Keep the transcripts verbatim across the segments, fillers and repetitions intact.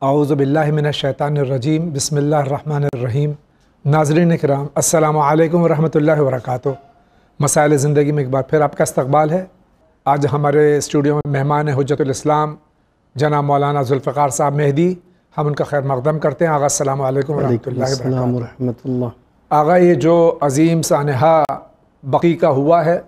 اعوذ باللہ من الشیطان الرجیم بسم اللہ الرحمن الرحیم۔ ناظرین اکرام، السلام علیکم ورحمۃ اللہ وبرکاتہ۔ مسائل زندگی میں ایک بار پھر آپ کا استقبال ہے۔ آج ہمارے اسٹوڈیو میں مہمان حجت الاسلام جناب مولانا ذوالفقار صاحب مہدی، ہم ان کا خیر مقدم کرتے ہیں۔ آغا السلام علیکم ورحمۃ اللہ السلام وبرکاتہ۔ ورحمۃ اللہ۔ آغا، یہ جو عظیم سانحہ بقیع کا ہوا ہے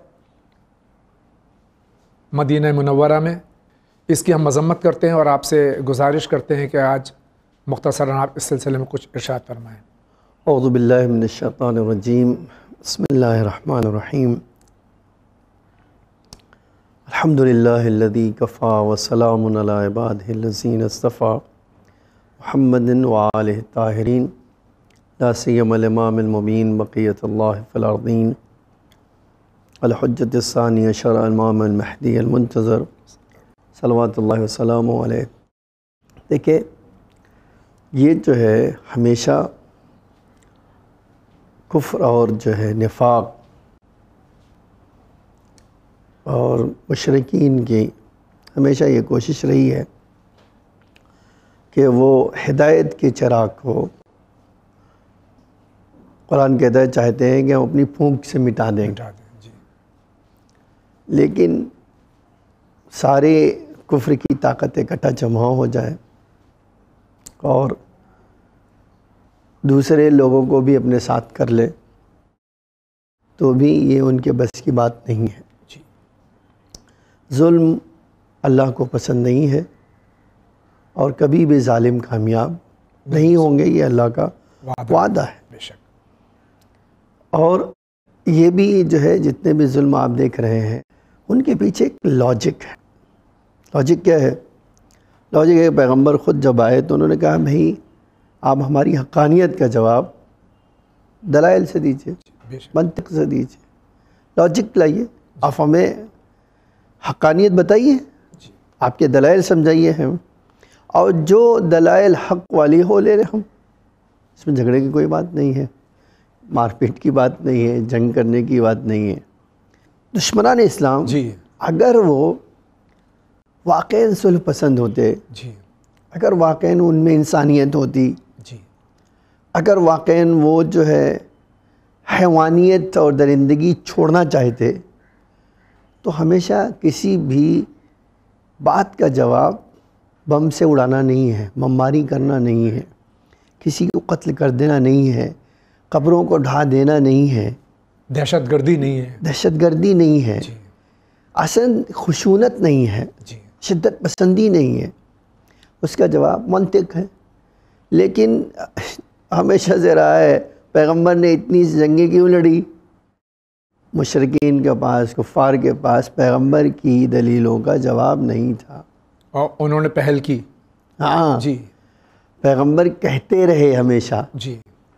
مدینہ منورہ میں، اس کی ہم مذمت کرتے ہیں اور آپ سے گزارش کرتے ہیں کہ آج مختصراً آپ اس سلسلے میں کچھ ارشاد فرمائیں۔ اعوذ باللہ من الشیطان الرجیم، بسم اللہ الرحمن الرحیم۔ الحمدللہ الذی کفا وسلام علی عبادہ الذین اصطفیٰ محمد وآلہ الطاہرین لا سیما الامام المبین بقیۃ اللہ فی الارضین الحجۃ الثانی عشر امام المہدی المنتظر صلوات اللہ وسلام علیہ۔ دیکھیں، یہ جو ہے ہمیشہ کفر اور جو ہے نفاق اور مشرکین کی ہمیشہ یہ کوشش رہی ہے کہ وہ ہدایت کے چراغ کو، قرآن کہتا ہے، چاہتے ہیں کہ ہم اپنی پھونک سے مٹا دیں، جی۔ لیکن سارے کفر کی طاقت اکٹھا جمع ہو جائے اور دوسرے لوگوں کو بھی اپنے ساتھ کر لے تو بھی یہ ان کے بس کی بات نہیں ہے۔ جی۔ ظلم اللہ کو پسند نہیں ہے اور کبھی بھی ظالم کامیاب نہیں ہوں گے، یہ اللہ کا وعدہ ہے۔ بے شک۔ اور یہ بھی جو ہے جتنے بھی ظلم آپ دیکھ رہے ہیں ان کے پیچھے ایک لاجک ہے۔ لاجک کیا ہے؟ لاجک ہے پیغمبر خود جب آئے تو انہوں نے کہا بھئی آپ ہماری حقانیت کا جواب دلائل سے دیجئے، منطق سے دیجئے، لاجک لائیے، آپ ہمیں حقانیت بتائیے، آپ کے دلائل سمجھائیے ہم، اور جو دلائل حق والی ہو لے رہے ہم، اس میں جھگڑے کی کوئی بات نہیں ہے، مار پیٹ کی بات نہیں ہے، جنگ کرنے کی بات نہیں ہے۔ دشمنان اسلام جی اگر وہ واقعاً صلح پسند ہوتے، جی اگر واقعاً ان میں انسانیت ہوتی، جی اگر واقعاً وہ جو ہے حیوانیت اور درندگی چھوڑنا چاہتے تو ہمیشہ کسی بھی بات کا جواب بم سے اڑانا نہیں ہے، بمباری کرنا نہیں ہے، کسی کو قتل کر دینا نہیں ہے، قبروں کو ڈھا دینا نہیں ہے، دہشت گردی نہیں ہے، دہشت گردی نہیں ہے، جی اصلاً خشونت نہیں ہے، جی شدت پسندی نہیں ہے۔ اس کا جواب منطق ہے۔ لیکن ہمیشہ سے رہا ہے پیغمبر نے اتنی جنگیں کیوں لڑی؟ مشرکین کے پاس، کفار کے پاس پیغمبر کی دلیلوں کا جواب نہیں تھا، اور انہوں نے پہل کی۔ ہاں جی پیغمبر کہتے رہے ہمیشہ۔ جی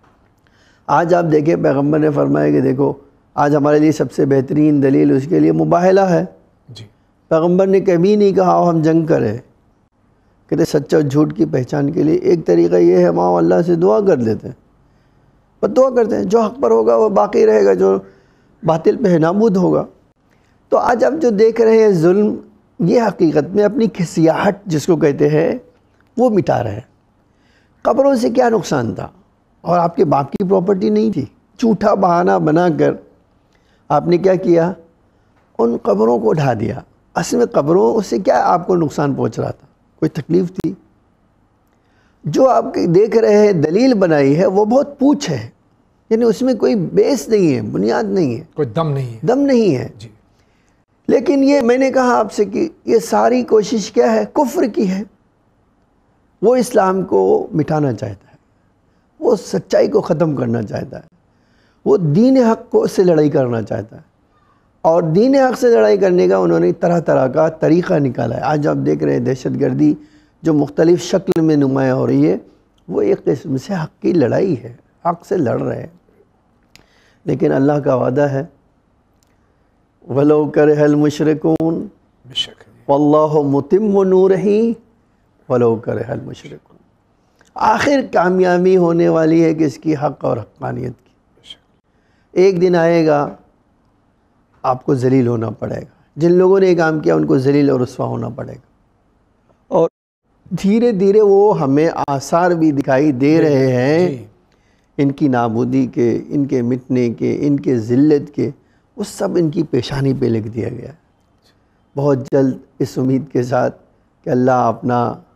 آج آپ دیکھیں پیغمبر نے فرمایا کہ دیکھو آج ہمارے لیے سب سے بہترین دلیل اس کے لیے مباہلہ ہے۔ جی پیغمبر نے کبھی نہیں کہا ہم جنگ کریں، کہتے سچ اور جھوٹ کی پہچان کے لیے ایک طریقہ یہ ہے ہم اللہ سے دعا کر لیتے ہیں، بس دعا کرتے ہیں، جو حق پر ہوگا وہ باقی رہے گا، جو باطل پہ نابود ہوگا۔ تو آج آپ جو دیکھ رہے ہیں ظلم، یہ حقیقت میں اپنی کھسیاہٹ جس کو کہتے ہیں وہ مٹا رہے ہیں۔ قبروں سے کیا نقصان تھا؟ اور آپ کے باپ کی پراپرٹی نہیں تھی، جھوٹا بہانہ بنا کر آپ نے کیا کیا؟ ان قبروں کو ڈھا دیا۔ اصل میں قبروں سے کیا آپ کو نقصان پہنچ رہا تھا؟ کوئی تکلیف تھی؟ جو آپ دیکھ رہے ہیں دلیل بنائی ہے وہ بہت پوچھ ہے، یعنی اس میں کوئی بیس نہیں ہے، بنیاد نہیں ہے، کوئی دم نہیں ہے۔ دم نہیں ہے۔ جی لیکن یہ میں نے کہا آپ سے کہ یہ ساری کوشش کیا ہے؟ کفر کی ہے۔ وہ اسلام کو مٹانا چاہتا ہے، وہ سچائی کو ختم کرنا چاہتا ہے، وہ دین حق کو سے لڑائی کرنا چاہتا ہے، اور دین حق سے لڑائی کرنے کا انہوں نے طرح طرح کا طریقہ نکالا ہے۔ آج آپ دیکھ رہے ہیں دہشت گردی جو مختلف شکل میں نمایاں ہو رہی ہے، وہ ایک قسم سے حق کی لڑائی ہے، حق سے لڑ رہے ہیں۔ لیکن اللہ کا وعدہ ہے وَلَوْ كَرِهَ الْمُشْرِكُونَ بے شک۔ وَاللَّهُ مُتِمُّ نُورِهِ وَلَوْ كَرِهَ الْمُشْرِكُونَ۔ آخر کامیابی ہونے والی ہے کس کی؟ حق اور حقانیت کی۔ بے شک۔ ایک دن آئے گا آپ کو ذلیل ہونا پڑے گا، جن لوگوں نے یہ کام کیا ان کو ذلیل اور رسوا ہونا پڑے گا، اور دھیرے دھیرے وہ ہمیں آثار بھی دکھائی دے رہے ہیں ان کی نابودی کے، ان کے مٹنے کے، ان کے ذلت کے، وہ سب ان کی پیشانی پہ لکھ دیا گیا ہے۔ بہت جلد اس امید کے ساتھ کہ اللہ اپنا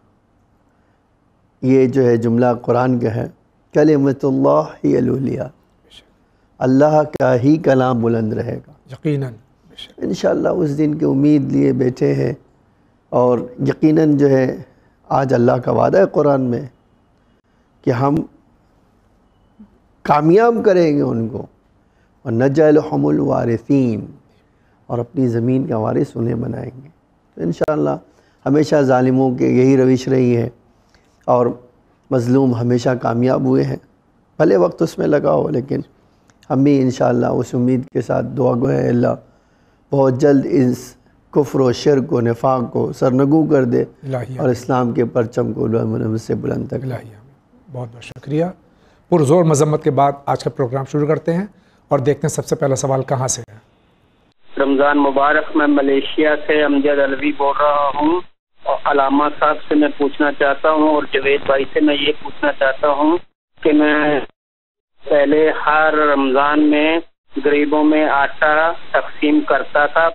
یہ جو ہے جملہ قرآن کا ہے، کلمۃ اللہ ہی العلیٰ، اللہ کا ہی کلام بلند رہے گا یقیناً انشاءاللہ۔ اس دن کی امید لیے بیٹھے ہیں، اور یقیناً جو ہے آج اللہ کا وعدہ ہے قرآن میں کہ ہم کامیاب کریں گے ان کو، وَنَجْعَلُهُمُ الْوَارِثِينَ، اور اپنی زمین کا وارث انہیں بنائیں گے۔ تو انشاءاللہ ہمیشہ ظالموں کے یہی روش رہی ہے، اور مظلوم ہمیشہ کامیاب ہوئے ہیں، بھلے وقت اس میں لگا ہو، لیکن ہم بھی انشاءاللہ اس امید کے ساتھ دعا گو ہے اللہ بہت جلد اس کفر و شرک و نفاق کو سرنگو کر دے، اور اسلام کے پرچم کو ہم سے بلند تک۔ بہت بہت شکریہ۔ پرزور مذمت کے بعد آج کا پروگرام شروع کرتے ہیں، اور دیکھتے ہیں سب سے پہلا سوال کہاں سے ہے۔ رمضان مبارک، میں ملیشیا سے امجد علوی بول رہا ہوں، اور علامہ صاحب سے میں پوچھنا چاہتا ہوں، اور جوید بھائی سے میں یہ پوچھنا چاہتا ہوں کہ میں پہلے ہر رمضان میں غریبوں میں آٹا تقسیم کرتا تھا،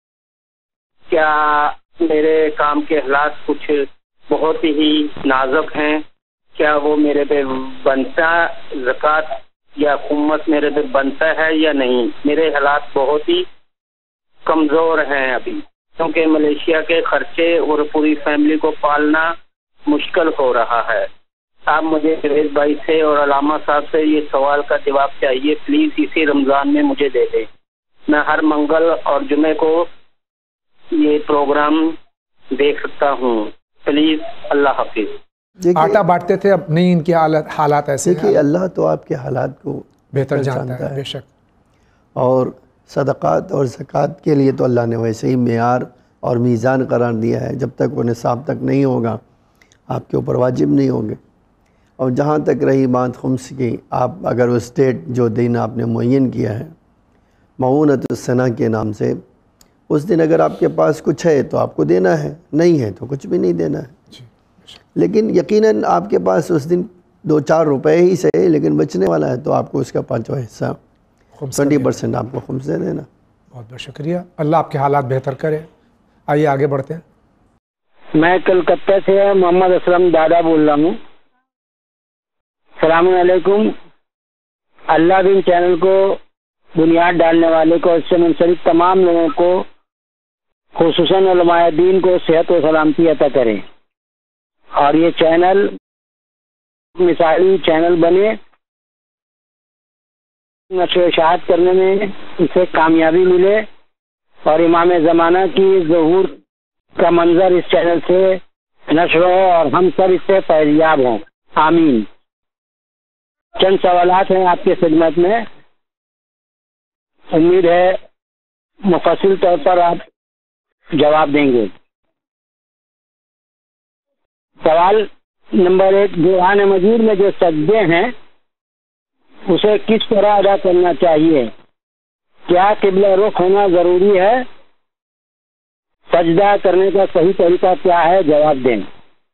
کیا میرے کام کے حالات کچھ بہت ہی نازک ہیں، کیا وہ میرے پہ بنتا زکوٰۃ یا خمس میرے پہ بنتا ہے یا نہیں؟ میرے حالات بہت ہی کمزور ہیں ابھی، کیونکہ ملیشیا کے خرچے اور پوری فیملی کو پالنا مشکل ہو رہا ہے۔ آپ مجھے جوید بھائی سے اور علامہ صاحب سے یہ سوال کا جواب چاہیے، پلیز اسی رمضان میں مجھے دے دیں۔ میں ہر منگل اور جمعے کو یہ پروگرام دیکھ سکتا ہوں، پلیز۔ اللہ حافظ۔ آٹا بانٹتے تھے، اب نہیں، ان کی حالت حالات ایسے دیکھیے اللہ تو آپ کے حالات کو بہتر جانتا ہے، بے شک، اور صدقات اور زکوٰۃ کے لیے تو اللہ نے ویسے ہی معیار اور میزان قرار دیا ہے، جب تک وہ نصاب تک نہیں ہوگا آپ کے اوپر واجب نہیں ہوں گے۔ اور جہاں تک رہی بات خمس کی، آپ اگر اس ڈیٹ جو دن آپ نے معین کیا ہے معونۃ السنہ کے نام سے، اس دن اگر آپ کے پاس کچھ ہے تو آپ کو دینا ہے، نہیں ہے تو کچھ بھی نہیں دینا ہے۔ لیکن یقیناً آپ کے پاس اس دن دو چار روپے ہی سے لیکن بچنے والا ہے، تو آپ کو اس کا پانچواں حصہ ٹوینٹی پرسینٹ آپ کو خمس دے دینا۔ بہت بہت شکریہ، اللہ آپ کے حالات بہتر کرے۔ آئیے آگے بڑھتے ہیں۔ میں کلکتہ سے محمد اسلم دادا بول رہا ہوں۔ السلام علیکم۔ اللہ دین چینل کو بنیاد ڈالنے والے کو، اس سے منسلک تمام لوگوں کو، خصوصاً علماء دین کو صحت و سلامتی عطا کریں، اور یہ چینل مثالی چینل بنے، نشر و اشاعت کرنے میں اسے کامیابی ملے، اور امام زمانہ کی ظہور کا منظر اس چینل سے نشر ہو، اور ہم سب اس سے فیضیاب ہوں، آمین۔ چند سوالات ہیں آپ کی خدمت میں، امید ہے مفصل طور پر آپ جواب دیں گے۔ سوال نمبر ایک، قرآن مجید میں جو سجدے ہیں اسے کس طرح ادا کرنا چاہیے؟ کیا قبلہ رخ ہونا ضروری ہے؟ سجدہ کرنے کا صحیح طریقہ کیا ہے؟ جواب دیں۔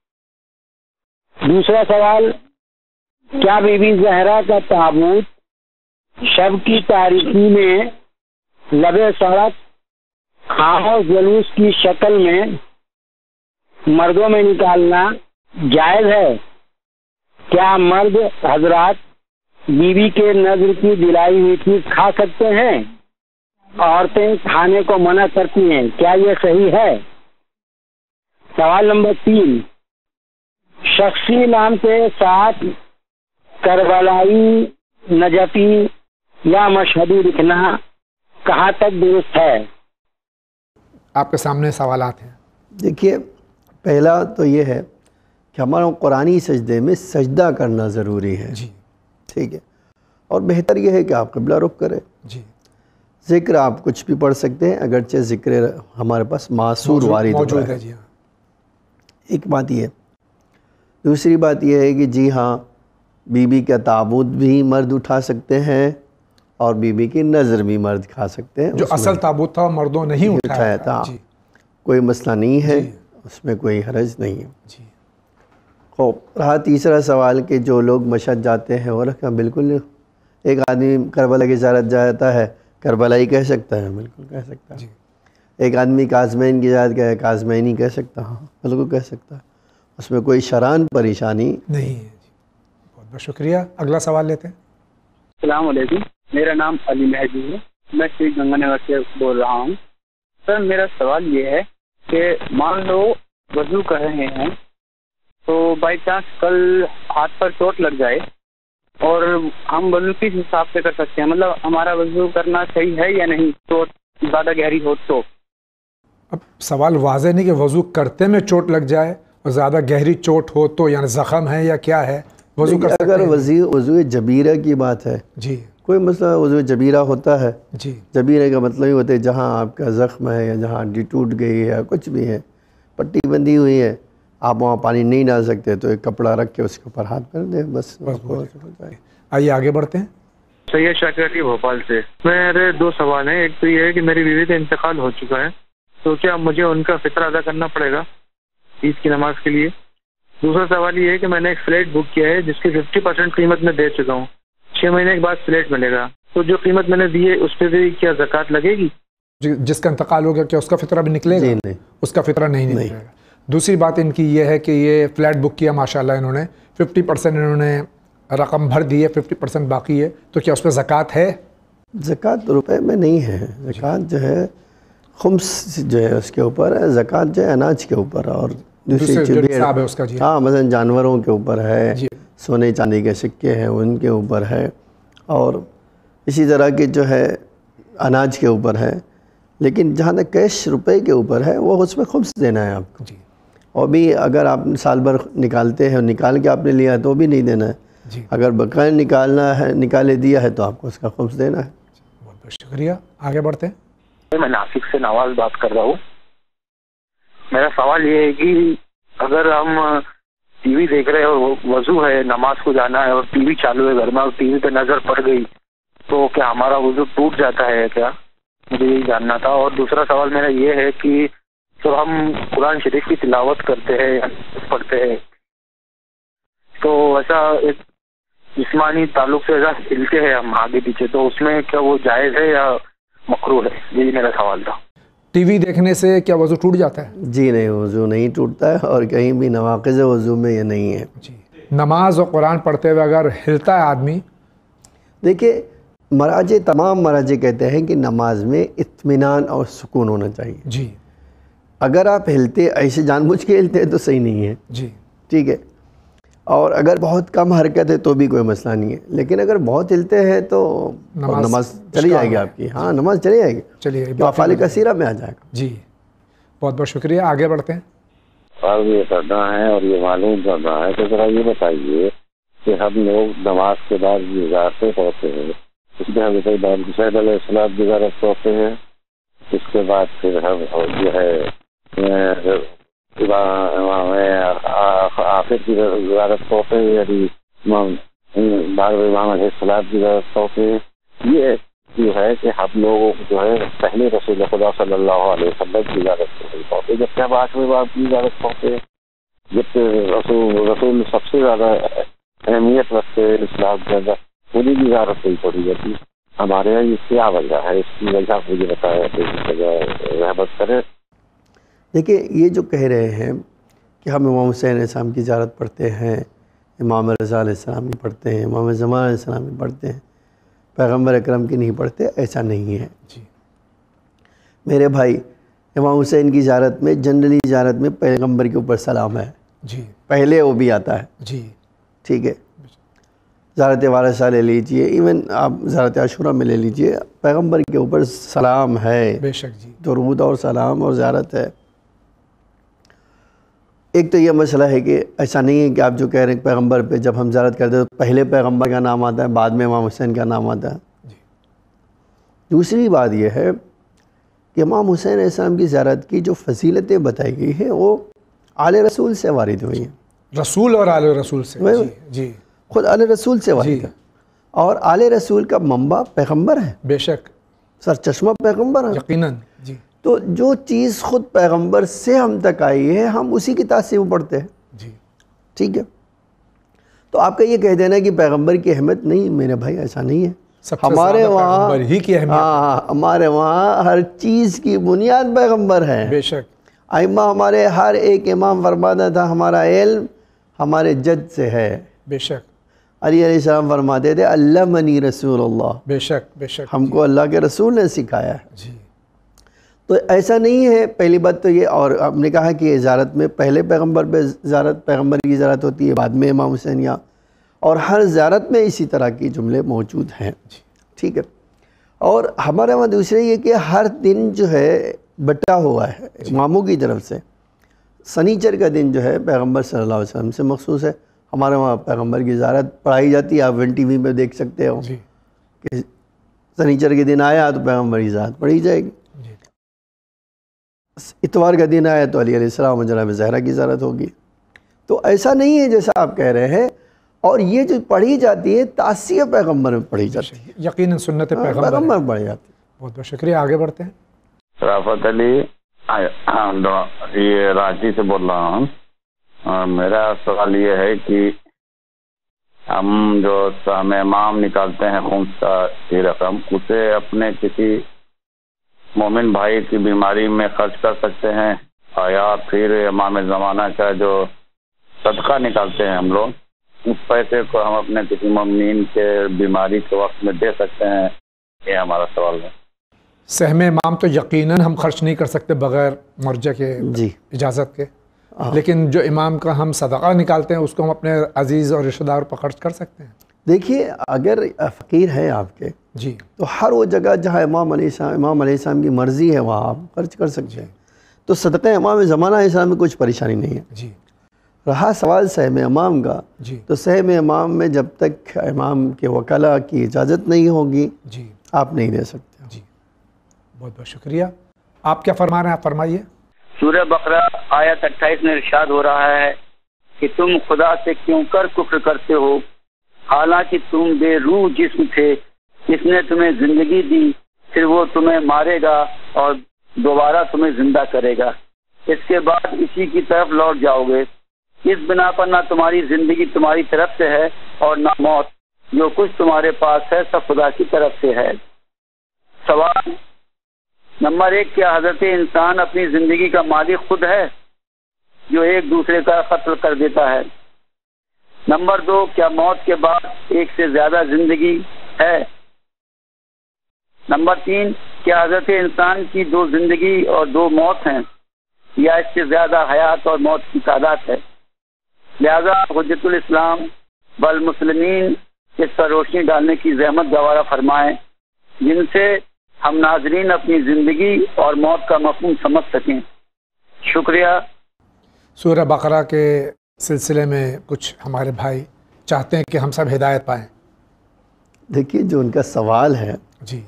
دوسرا سوال، کیا بی بی زہرا کا تابوت شب کی تاریکی میں لبے سڑک خاموش جلوس کی شکل میں مردوں میں نکالنا جائز ہے؟ کیا مرد حضرات بی بی کے نظر کی دلائی ہوئی چیز کھا سکتے ہیں؟ عورتیں کھانے کو منع کرتی ہیں، کیا یہ صحیح ہے؟ سوال نمبر تین، شخصی نام کے ساتھ کربلائی، نجفی یا مشہدی لکھنا کہاں تک درست ہے؟ آپ کے سامنے سوالات ہیں۔ دیکھیے، پہلا تو یہ ہے کہ ہمارا قرآنی سجدے میں سجدہ کرنا ضروری ہے، جی ٹھیک ہے، اور بہتر یہ ہے کہ آپ قبلہ رخ کریں۔ جی، ذکر آپ کچھ بھی پڑھ سکتے ہیں، اگرچہ ذکر ہمارے پاس معصور وارد موجود ہے۔ جی ہاں، ایک بات یہ ہے۔ دوسری بات یہ ہے کہ جی ہاں، بی بی کا تابوت بھی مرد اٹھا سکتے ہیں، اور بی بی کی نظر بھی مرد کھا سکتے ہیں۔ جو اصل تابوت تھا مردوں نہیں اٹھایا تھا، کوئی مسئلہ نہیں ہے، اس میں کوئی حرج نہیں ہے۔ جی، خوب رہا تیسرا سوال کہ جو لوگ مشہد جاتے ہیں وہ رکھا بالکل نہیں. ایک آدمی کربلا کی زیارت جاتا ہے کربلا ہی کہہ سکتا ہے, بالکل کہہ سکتا ہے. ایک آدمی کاظمین کی زیارت کہے کاظمین ہی کہہ سکتا, ہاں بالکل کہہ سکتا ہے, اس میں کوئی شران پریشانی نہیں ہے. بہت بہت شکریہ. اگلا سوال لیتے ہیں. السلام علیکم, میرا نام علی مہدی ہے, میں شری گنگا نگر سے بول رہا ہوں. سر میرا سوال یہ ہے کہ مان لو وضو کر رہے ہیں تو بائی چانس کل ہاتھ پر چوٹ لگ جائے اور ہم وضو کس حساب سے کر سکتے ہیں, مطلب ہمارا وضو کرنا صحیح ہے یا نہیں, چوٹ زیادہ گہری ہو تو؟ اب سوال واضح نہیں کہ وضو کرتے میں چوٹ لگ جائے اور زیادہ گہری چوٹ ہو تو, یعنی زخم ہے یا کیا ہے, وضو کر سکتے اگر ہیں. وضو وضو جبیرہ کی بات ہے, جی کوئی مسئلہ وضو جبیرہ ہوتا ہے. جی جبیرہ کا مطلب ہی ہوتا ہے جہاں آپ کا زخم ہے یا جہاں ہڈی ٹوٹ گئی ہے یا کچھ بھی ہے, پٹی بندھی ہوئی ہے, آپ وہاں پانی نہیں ڈال سکتے تو ایک کپڑا رکھ کے اس کے اوپر ہاتھ کر دیں بس. آئیے آگے بڑھتے ہیں. سید شاکر علی بھوپال سے. میرے دو سوال ہیں. ایک تو یہ ہے کہ میری بیوی کا انتقال ہو چکا ہے تو کیا مجھے ان کا فطرہ ادا کرنا پڑے گا عید کی نماز کے لیے؟ دوسرا سوال یہ ہے کہ میں نے ایک فلیٹ بک کیا ہے جس کی ففٹی پرسینٹ قیمت میں دے چکا ہوں, چھ مہینے کے بعد فلیٹ ملے گا, تو جو قیمت میں نے دی ہے اس پہ بھی کیا زکوٰۃ لگے گی؟ جس کا انتقال ہو گیا کیا اس کا فطرہ بھی نکلے گا؟ نہیں, اس کا فطرہ نہیں نکلے گا. دوسری بات ان کی یہ ہے کہ یہ فلیٹ بک کیا ماشاءاللہ انہوں نے, ففٹی پرسینٹ انہوں نے رقم بھر دی ہے, ففٹی پرسینٹ باقی ہے, تو کیا اس پہ زکوٰۃ ہے؟ زکوٰۃ روپے میں نہیں ہے, زکوٰۃ جو ہے خمس جو ہے اس کے اوپر ہے, زکوٰۃ جو ہے اناج کے اوپر ہے اور دوسری چیزیں ہے اس کا. جی ہاں مثلا جانوروں کے اوپر ہے, جی سونے چاندی کے سکے ہیں ان کے اوپر ہے, اور اسی طرح کے جو ہے اناج کے اوپر ہے. لیکن جہاں تک کیش روپے کے اوپر ہے وہ اس میں خمس دینا ہے آپ کو. جی اور بھی اگر آپ سال بھر نکالتے ہیں, نکال کے آپ نے لیا ہے تو بھی نہیں دینا ہے. جی اگر بقیر نکالنا ہے, نکالے دیا ہے تو آپ کو اس کا خمس دینا ہے. بہت بہت شکریہ. آگے بڑھتے ہیں. میں ناسک سے نواز بات کر رہا ہوں. میرا سوال یہ ہے کہ اگر ہم ٹی وی دیکھ رہے ہیں اور وضو ہے, نماز کو جانا ہے اور ٹی وی چالو ہے گھر میں اور ٹی وی پہ نظر پڑ گئی تو کیا ہمارا وضو ٹوٹ جاتا ہے کیا؟ مجھے یہی جاننا تھا. اور دوسرا سوال میرا یہ ہے کہ جب ہم قرآن شریف کی تلاوت کرتے ہیں یا پڑھتے ہیں تو ایسا ایک جسمانی تعلق سے ایسا ہلتے ہیں ہم آگے پیچھے, تو اس میں کیا وہ جائز ہے یا مکروہ ہے؟ یہی میرا سوال تھا. ٹی وی دیکھنے سے کیا وضو ٹوٹ جاتا ہے؟ جی نہیں, وضو نہیں ٹوٹتا ہے اور کہیں بھی نواقض وضو میں یہ نہیں ہے. جی نماز اور قرآن پڑھتے ہوئے اگر ہلتا ہے آدمی, دیکھیے مراجع تمام مراجع کہتے ہیں کہ نماز میں اطمینان اور سکون ہونا چاہیے. جی اگر آپ ہلتے ایسے جان بوجھ کے ہلتے ہیں تو صحیح نہیں ہے. جی ٹھیک ہے, اور اگر بہت کم حرکت ہے تو بھی کوئی مسئلہ نہیں ہے. لیکن اگر بہت ہلتے ہیں تو نماز نماز چلی جائے گی آپ کی. ہاں نماز چلی جائے گی, چلیے تو افعال کثیرہ میں آ جائے گا. جی بہت بہت شکریہ. آگے بڑھتے ہیں. اور یہ کرنا ہے اور یہ معلوم کرنا ہے تو ذرا یہ بتائیے کہ ہم لوگ نماز کے بعد یہ زیارتیں پڑھتے ہیں, اس میں ہم باب حسین علیہ السلام کی زیارت پڑھتے ہیں, اس کے بعد پھر ہم جو ہے آخر کی زیارت پڑھتے ہیں, یعنی بارہ امام علیہ السلام کی زیارت پڑھتے ہیں. یہ جو ہے کہ ہم لوگوں کو جو ہے پہلے رسول خدا صلی اللہ علیہ وسلم کی زیارت پڑھتے ہیں, جبکہ ہم آٹھویں باب کی زیارت پڑھتے ہیں, جبکہ رسول رسول سب سے زیادہ اہمیت رکھتے ہیں اسلام کے اندر, انہیں کی زیارت نہیں پڑھی جاتی. ہمارے یہاں یہ کیا وجہ ہے, اس کی وجہ مجھے بتایا کہ رحمت کرے. دیکھیے یہ جو کہہ رہے ہیں کہ ہم امام حسین علیہ السلام کی زیارت پڑھتے ہیں, امام رضا علیہ السلام کی پڑھتے ہیں, امام زمان علیہ السلام کی پڑھتے ہیں, پیغمبر اکرم کی نہیں پڑھتے, ایسا نہیں ہے. جی میرے بھائی امام حسین کی زیارت میں جنرلی زیارت میں پیغمبر کے اوپر سلام ہے. جی پہلے وہ بھی آتا ہے. جی ٹھیک ہے, زیارت وارثہ لے لیجئے, ایون آپ زیارت عاشورہ میں لے لیجئے, پیغمبر کے اوپر سلام ہے. بے شک. جی درود اور سلام اور زیارت ہے. ایک تو یہ مسئلہ ہے کہ ایسا نہیں ہے کہ آپ جو کہہ رہے ہیں پیغمبر پہ جب ہم زیارت کرتے ہیں تو پہلے پیغمبر کا نام آتا ہے, بعد میں امام حسین کا نام آتا ہے. جی دوسری بات یہ ہے کہ امام حسین علیہ السلام کی زیارت کی جو فضیلتیں بتائی گئی ہیں وہ آل رسول سے وارد ہوئی ہیں. رسول اور آل رسول سے. جی جی خود آل رسول سے وارد ہے, اور آل رسول کا منبع پیغمبر ہے. بے شک, سرچشمہ پیغمبر ہے یقیناً. جی تو جو چیز خود پیغمبر سے ہم تک آئی ہے ہم اسی کی تاثیر پڑھتے ہیں. جی ٹھیک ہے. تو آپ کا یہ کہہ دینا کہ پیغمبر کی اہمیت نہیں، میرے بھائی ایسا نہیں ہے. ہمارے وہاں ہی کی اہمیت، ہاں ہمارے وہاں ہر چیز کی بنیاد پیغمبر ہے. بے شک. ائمہ ہمارے ہر ایک امام فرماتا تھا ہمارا علم ہمارے جد سے ہے. بے شک. علی علیہ السلام فرماتے تھے علمنی رسول اللہ. بے شک بے شک. ہم کو اللہ کے رسول نے سکھایا ہے. جی. تو ایسا نہیں ہے. پہلی بات تو یہ، اور ہم نے کہا کہ زیارت میں پہلے پیغمبر پہ زیارت، پیغمبر کی زیارت ہوتی ہے، بعد میں امام حسین یہاں، اور ہر زیارت میں اسی طرح کی جملے موجود ہیں. ٹھیک ہے. اور ہمارے وہاں دوسرے یہ کہ ہر دن جو ہے بٹا ہوا ہے اماموں کی طرف سے. سنیچر کا دن جو ہے پیغمبر صلی اللہ علیہ وسلم سے مخصوص ہے. ہمارے وہاں پیغمبر کی زیارت پڑھائی جاتی ہے. آپ ون ٹی وی میں دیکھ سکتے ہو کہ سنیچر کے دن آیا تو پیغمبر کی زیارت پڑھی جائے گی. اتوار کا دن آیا تو علی علیہ السلام و جناب زہرا کی زیارت ہوگی. تو ایسا نہیں ہے جیسا آپ کہہ رہے ہیں. اور یہ جو پڑھی جاتی ہے تاسیہ پیغمبر میں پڑھی جاتی ہے، یقیناً سنت پیغمبر پیغمبر پڑھی جاتی ہے. بہت بہت شکریہ. آگے بڑھتے ہیں. رافت علی یہ رانچی سے بول رہا ہوں. میرا سوال یہ ہے کہ ہم جو سہم امام نکالتے ہیں خون کا یہ رقم، اسے اپنے کسی مومن بھائی کی بیماری میں خرچ کر سکتے ہیں، یا پھر امام زمانہ کا جو صدقہ نکالتے ہیں ہم لوگ، اس پیسے کو ہم اپنے کسی مومنین کے بیماری کے وقت میں دے سکتے ہیں؟ یہ ہمارا سوال ہے. سہم امام تو یقیناً ہم خرچ نہیں کر سکتے بغیر مرجع کے جی اجازت کے، لیکن جو امام کا ہم صدقہ نکالتے ہیں اس کو ہم اپنے عزیز اور رشتہ دار پر خرچ کر سکتے ہیں. دیکھیے اگر فقیر ہیں آپ کے جی تو ہر وہ جگہ جہاں امام علیہ السلام امام علیہ السلام کی مرضی ہے وہاں آپ خرچ کر سکتے ہیں. تو صدقہ امام زمانہ علیہ السلام میں کچھ پریشانی نہیں ہے. جی. رہا سوال سہم امام کا، جی تو سہم امام میں جب تک امام کے وکلاء کی اجازت نہیں ہوگی جی آپ نہیں دے سکتے. جی بہت بہت شکریہ. آپ کیا فرما رہے ہیں؟ آپ فرمائیے. سورہ بقرہ آیت اٹھائیس میں ارشاد ہو رہا ہے کہ تم خدا سے کیوں کر کفر کرتے ہو حالانکہ تم بے روح جسم تھے، اس نے تمہیں زندگی دی، پھر وہ تمہیں مارے گا اور دوبارہ تمہیں زندہ کرے گا، اس کے بعد اسی کی طرف لوٹ جاؤ گے. اس بنا پر نہ تمہاری زندگی تمہاری طرف سے ہے اور نہ موت، جو کچھ تمہارے پاس ہے سب خدا کی طرف سے ہے. سوال نمبر ایک، کیا حضرت انسان اپنی زندگی کا مالک خود ہے جو ایک دوسرے کا قتل کر دیتا ہے؟ نمبر دو، کیا موت کے بعد ایک سے زیادہ زندگی ہے؟ نمبر تین، کیا حضرت انسان کی دو زندگی اور دو موت ہیں یا اس سے زیادہ حیات اور موت کی تعداد ہے؟ لہذا حجت الاسلام والمسلمین اس پر روشنی ڈالنے کی زحمت گوارا فرمائیں جن سے ہم ناظرین اپنی زندگی اور موت کا مفہوم سمجھ سکیں. شکریہ. سورہ بقرہ کے سلسلے میں کچھ ہمارے بھائی چاہتے ہیں کہ ہم سب ہدایت پائیں. دیکھیے جو ان کا سوال ہے، جی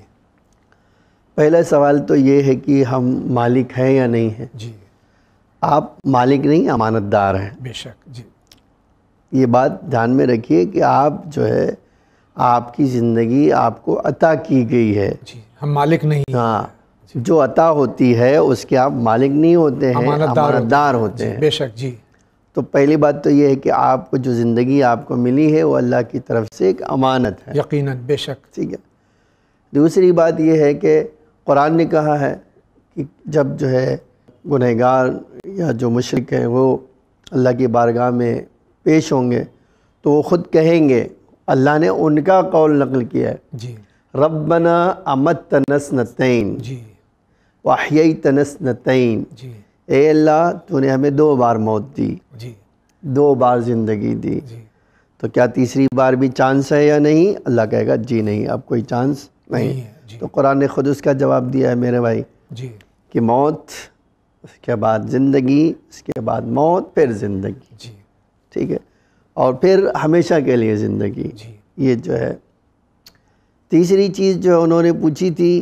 پہلا سوال تو یہ ہے کہ ہم مالک ہیں یا نہیں ہیں. جی آپ مالک نہیں، امانت دار ہیں. بے شک. جی یہ بات دھیان میں رکھیے کہ آپ جو ہے آپ کی زندگی آپ کو عطا کی گئی ہے. جی ہم مالک نہیں. ہاں جو عطا ہوتی ہے اس کے آپ مالک نہیں ہوتے ہیں، امانت دار ہوتے ہیں. بے شک. جی تو پہلی بات تو یہ ہے کہ آپ کو جو زندگی آپ کو ملی ہے وہ اللہ کی طرف سے ایک امانت ہے. یقیناً. بے شک. ٹھیک ہے. دوسری بات یہ ہے کہ قرآن نے کہا ہے کہ جب جو ہے گنہگار یا جو مشرک ہیں وہ اللہ کی بارگاہ میں پیش ہوں گے تو وہ خود کہیں گے، اللہ نے ان کا قول نقل کیا ہے، جی ربنا امتنا اثنتین جی واحییتنا اثنتین، جی اے اللہ تو نے ہمیں دو بار موت دی، جی دو بار زندگی دی، جی تو کیا تیسری بار بھی چانس ہے یا نہیں؟ اللہ کہے گا جی نہیں، اب کوئی چانس نہیں. نہیں ہے. جی تو قرآن نے خود اس کا جواب دیا ہے میرے بھائی جی کہ موت، اس کے بعد زندگی، اس کے بعد موت، پھر زندگی. جی ٹھیک ہے. اور پھر ہمیشہ کے لیے زندگی. جی یہ جو ہے تیسری چیز جو انہوں نے پوچھی تھی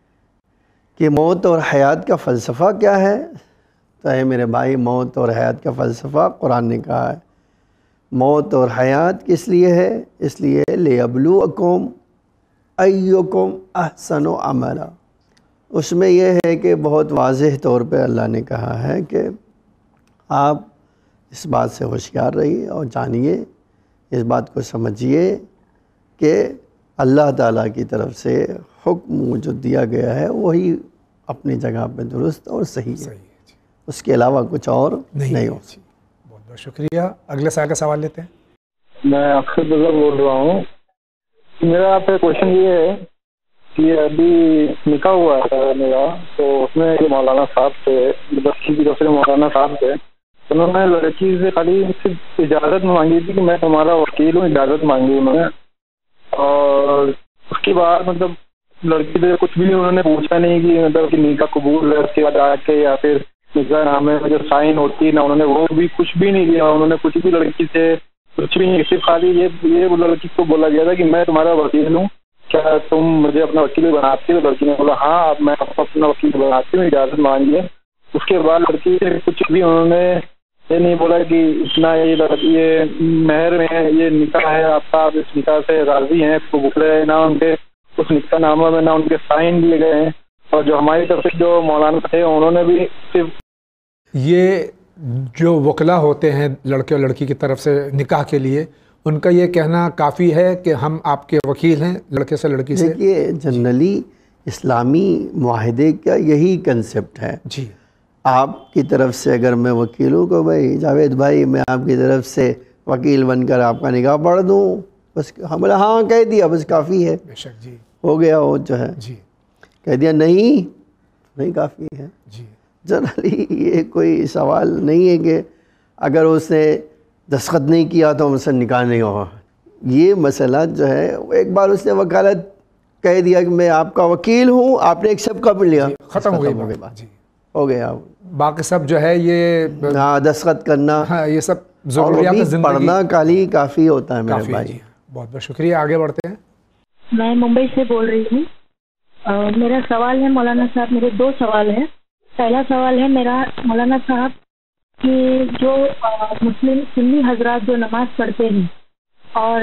کہ موت اور حیات کا فلسفہ کیا ہے، تو اے میرے بھائی موت اور حیات کا فلسفہ قرآن نے کہا ہے. موت اور حیات کس لیے ہے؟ اس لیے لِیَبْلُوَکُمْ اَیُّکُمْ احسن عملا. اس میں یہ ہے کہ بہت واضح طور پہ اللہ نے کہا ہے کہ آپ اس بات سے ہوشیار رہیے اور جانیے، اس بات کو سمجھیے کہ اللہ تعالیٰ کی طرف سے حکم جو دیا گیا ہے وہی اپنی جگہ پہ درست اور صحیح ہے، صحیح ہے جی، اس کے علاوہ کچھ اور نہیں ہو۔ جی بہت بہت شکریہ۔ اگلے سال کا سوال لیتے ہیں۔ میں اکثر بزر بول رہا ہوں، میرا آپ کا کوشچن یہ ہے کہ ابھی نکاح ہوا تھا میرا، تو اس میں جو مولانا صاحب تھے، بستی کی دوسرے مولانا صاحب تھے، انہوں نے لڑکی سے خالی صرف اجازت مانگی تھی کہ میں تمہارا وکیل ہوں، اجازت مانگی انہوں نے، اور اس کے بعد مطلب لڑکی سے کچھ بھی انہوں نے پوچھا نہیں کہ مطلب کہ نکاح قبول ہے، اس کے بعد آ کے یا پھر نکاح نامے میں جو سائن ہوتی ہے نا، انہوں نے وہ بھی کچھ بھی نہیں کیا، انہوں نے کچھ بھی لڑکی سے کچھ بھی نہیں، صرف خالی یہ یہ لڑکی کو بولا گیا تھا کہ میں تمہارا وکیل ہوں، کیا تم مجھے اپنا وکیل بناتی ہو؟ لڑکی نے بولا ہاں اب میں آپ کو اپنا وکیل بناتی ہوں، اجازت مانگی ہے۔ اس کے بعد لڑکی سے کچھ بھی انہوں نے یہ نہیں بولا کہ اتنا یہ لڑکی یہ مہر میں یہ نکاح ہے آپ کا، آپ اس نکاح سے راضی ہیں، قبول ہے، نہ ان کے اس نکاح نامہ میں نہ ان کے سائن دیے گئے ہیں۔ اور جو ہماری طرف سے جو مولانا تھے انہوں نے بھی صرف یہ جو وکلا ہوتے ہیں لڑکے اور لڑکی کی طرف سے نکاح کے لیے، ان کا یہ کہنا کافی ہے کہ ہم آپ کے وکیل ہیں لڑکے سے لڑکی سے؟ دیکھیے جنرلی اسلامی معاہدے کا یہی کنسپٹ ہے، جی، آپ کی طرف سے اگر میں وکیل ہوں کہ بھائی جاوید بھائی میں آپ کی طرف سے وکیل بن کر آپ کا نکاح پڑھ دوں، بس ہم بولے ہاں کہہ دیا بس کافی ہے، بے شک جی، ہو گیا وہ جو ہے، جی کہہ دیا نہیں نہیں کافی ہے۔ جی، جنرلی یہ کوئی سوال نہیں ہے کہ اگر اس نے دستخط نہیں کیا تو مجھ سے نکاح نہیں ہوگا، یہ مسئلہ جو ہے ایک بار اس نے وکالت کہہ دیا کہ میں آپ کا وکیل ہوں، آپ نے ایکسیپٹ کر لیا، ختم ہو گئی بات، جی، ہو گیا۔ باقی سب جو ہے یہ ہاں دستخط کرنا ہاں یہ سب اور ضروریات بھی زندگی پڑھنا کالی کافی ہوتا ہے میرے کافی ہے بھائی۔ جی۔ بہت بہت شکریہ، آگے بڑھتے ہیں۔ میں ممبئی سے بول رہی ہوں، میرا سوال ہے مولانا صاحب، میرے دو سوال ہیں۔ پہلا سوال ہے میرا مولانا صاحب کہ جو مسلم سنی حضرات جو نماز پڑھتے ہیں اور